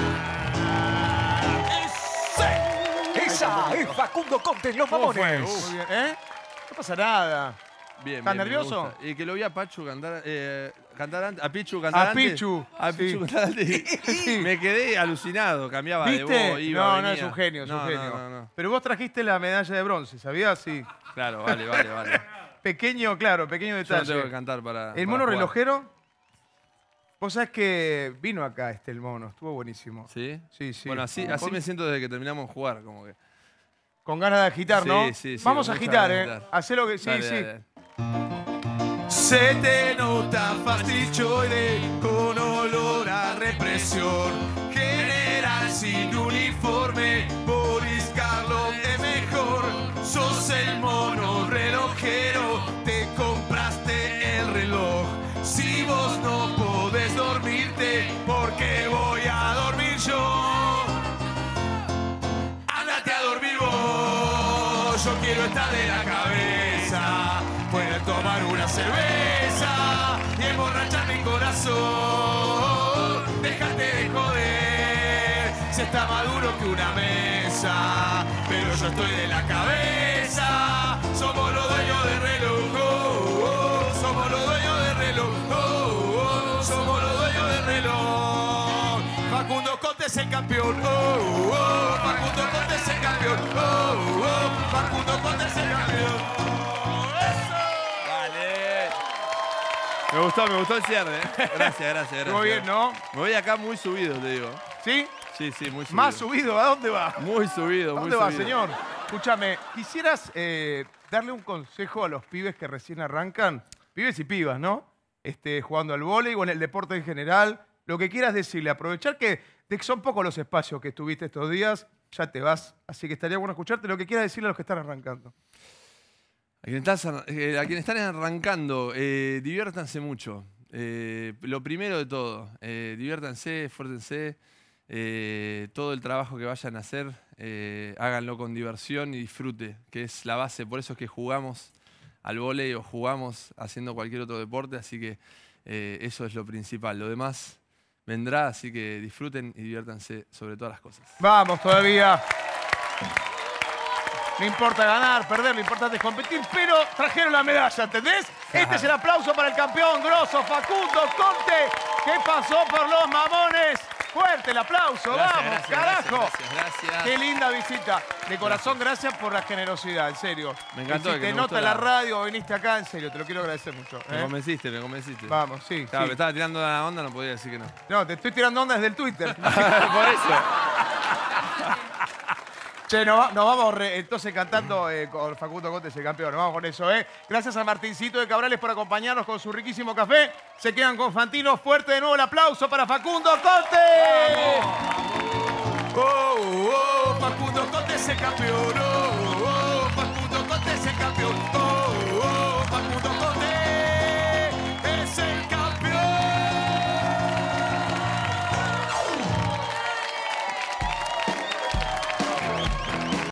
Esa es Facundo Conte, los ¿Cómo fue? mamones. Muy bien. ¿Eh? No pasa nada. Bien, ¿Estás bien, me nervioso? gusta. Y que lo vi a Pachu cantar, eh, cantar antes, a Pichu cantar A antes. Pichu, A sí. Pichu cantar antes. Sí. Me quedé alucinado, cambiaba de ¿Viste? voz, iba, no, venía. no, es un genio, es No, un no, genio. no, no. Pero vos trajiste la medalla de bronce, ¿sabías? Sí. Claro, vale, vale, vale. Pequeño, claro, pequeño Yo detalle. no tengo que cantar para. El para mono jugar. relojero, vos sabés que vino acá este el mono, estuvo buenísimo. ¿Sí? Sí, sí. Bueno, así, así Con- me siento desde que terminamos de jugar, como que. Con ganas de agitar, Sí, ¿no? sí, sí, Vamos con a muchas agitar, ganas ¿eh? de agitar. Hacé lo que... Sí, Dale, sí. dale, dale. Se te nota fasticioide con olor a represión. General sin uniforme, Boris Karloff es mejor. Sos el mono relojero, te compraste el reloj. Si vos no podés dormirte, ¿por qué voy a dormir yo? Ándate a dormir vos, yo quiero estar de la cabeza. Pueden tomar una cerveza y emborrachar mi corazón. Déjate de joder, si está más duro que una mesa. Pero yo estoy de la cabeza, somos los dueños del reloj. Oh, oh, somos los dueños del reloj. Oh, oh, somos los dueños del reloj. Facundo Conte es el campeón. Oh, oh, Facundo Conte es el campeón. Oh, oh, Facundo Conte es el campeón. Me gustó, me gustó el cierre, ¿eh? Gracias, gracias, gracias. Estuvo bien, ¿no? Me voy acá muy subido, te digo. ¿Sí? Sí, sí, muy subido. Más subido, ¿a dónde va? Muy subido, ¿A muy dónde va, subido. señor? Escúchame, ¿quisieras eh, darle un consejo a los pibes que recién arrancan? Pibes y pibas, ¿no? Este, jugando al vóley o en el deporte en general. Lo que quieras decirle, aprovechar que de- son pocos los espacios que estuviste estos días, ya te vas. Así que estaría bueno escucharte lo que quieras decirle a los que están arrancando. A quienes están, eh, a quienes están arrancando, eh, diviértanse mucho. Eh, lo primero de todo, eh, diviértanse, esfuércense. Eh, todo el trabajo que vayan a hacer, eh, háganlo con diversión y disfrute, que es la base. Por eso es que jugamos al vóley o jugamos haciendo cualquier otro deporte. Así que eh, eso es lo principal. Lo demás vendrá, así que disfruten y diviértanse sobre todas las cosas. Vamos todavía. No importa ganar, perder, lo importante es competir, pero trajeron la medalla, ¿entendés? Este es el aplauso para el campeón grosso, Facundo Conte, que pasó por los mamones. Fuerte el aplauso, Gracias, vamos, gracias, carajo. gracias, gracias, gracias. Qué linda visita. De corazón, gracias por la generosidad, en serio. Me encantó, Y si que te me nota gustó en la la- radio, viniste acá, en serio, te lo quiero agradecer mucho. Me ¿eh? convenciste, me convenciste. Vamos, sí, Claro, sí. me estaba tirando la onda, no podía decir que no. No, te estoy tirando onda desde el Twitter. Por eso. Che, nos, va- nos vamos re- entonces cantando eh, con Facundo Conte, ese campeón. Nos vamos con eso, ¿eh? Gracias a Martincito de Cabrales por acompañarnos con su riquísimo café. Se quedan con Fantino. Fuerte de nuevo el aplauso para Facundo Conte. ¡Vamos! Oh, oh, Facundo Conte es el campeón. Oh,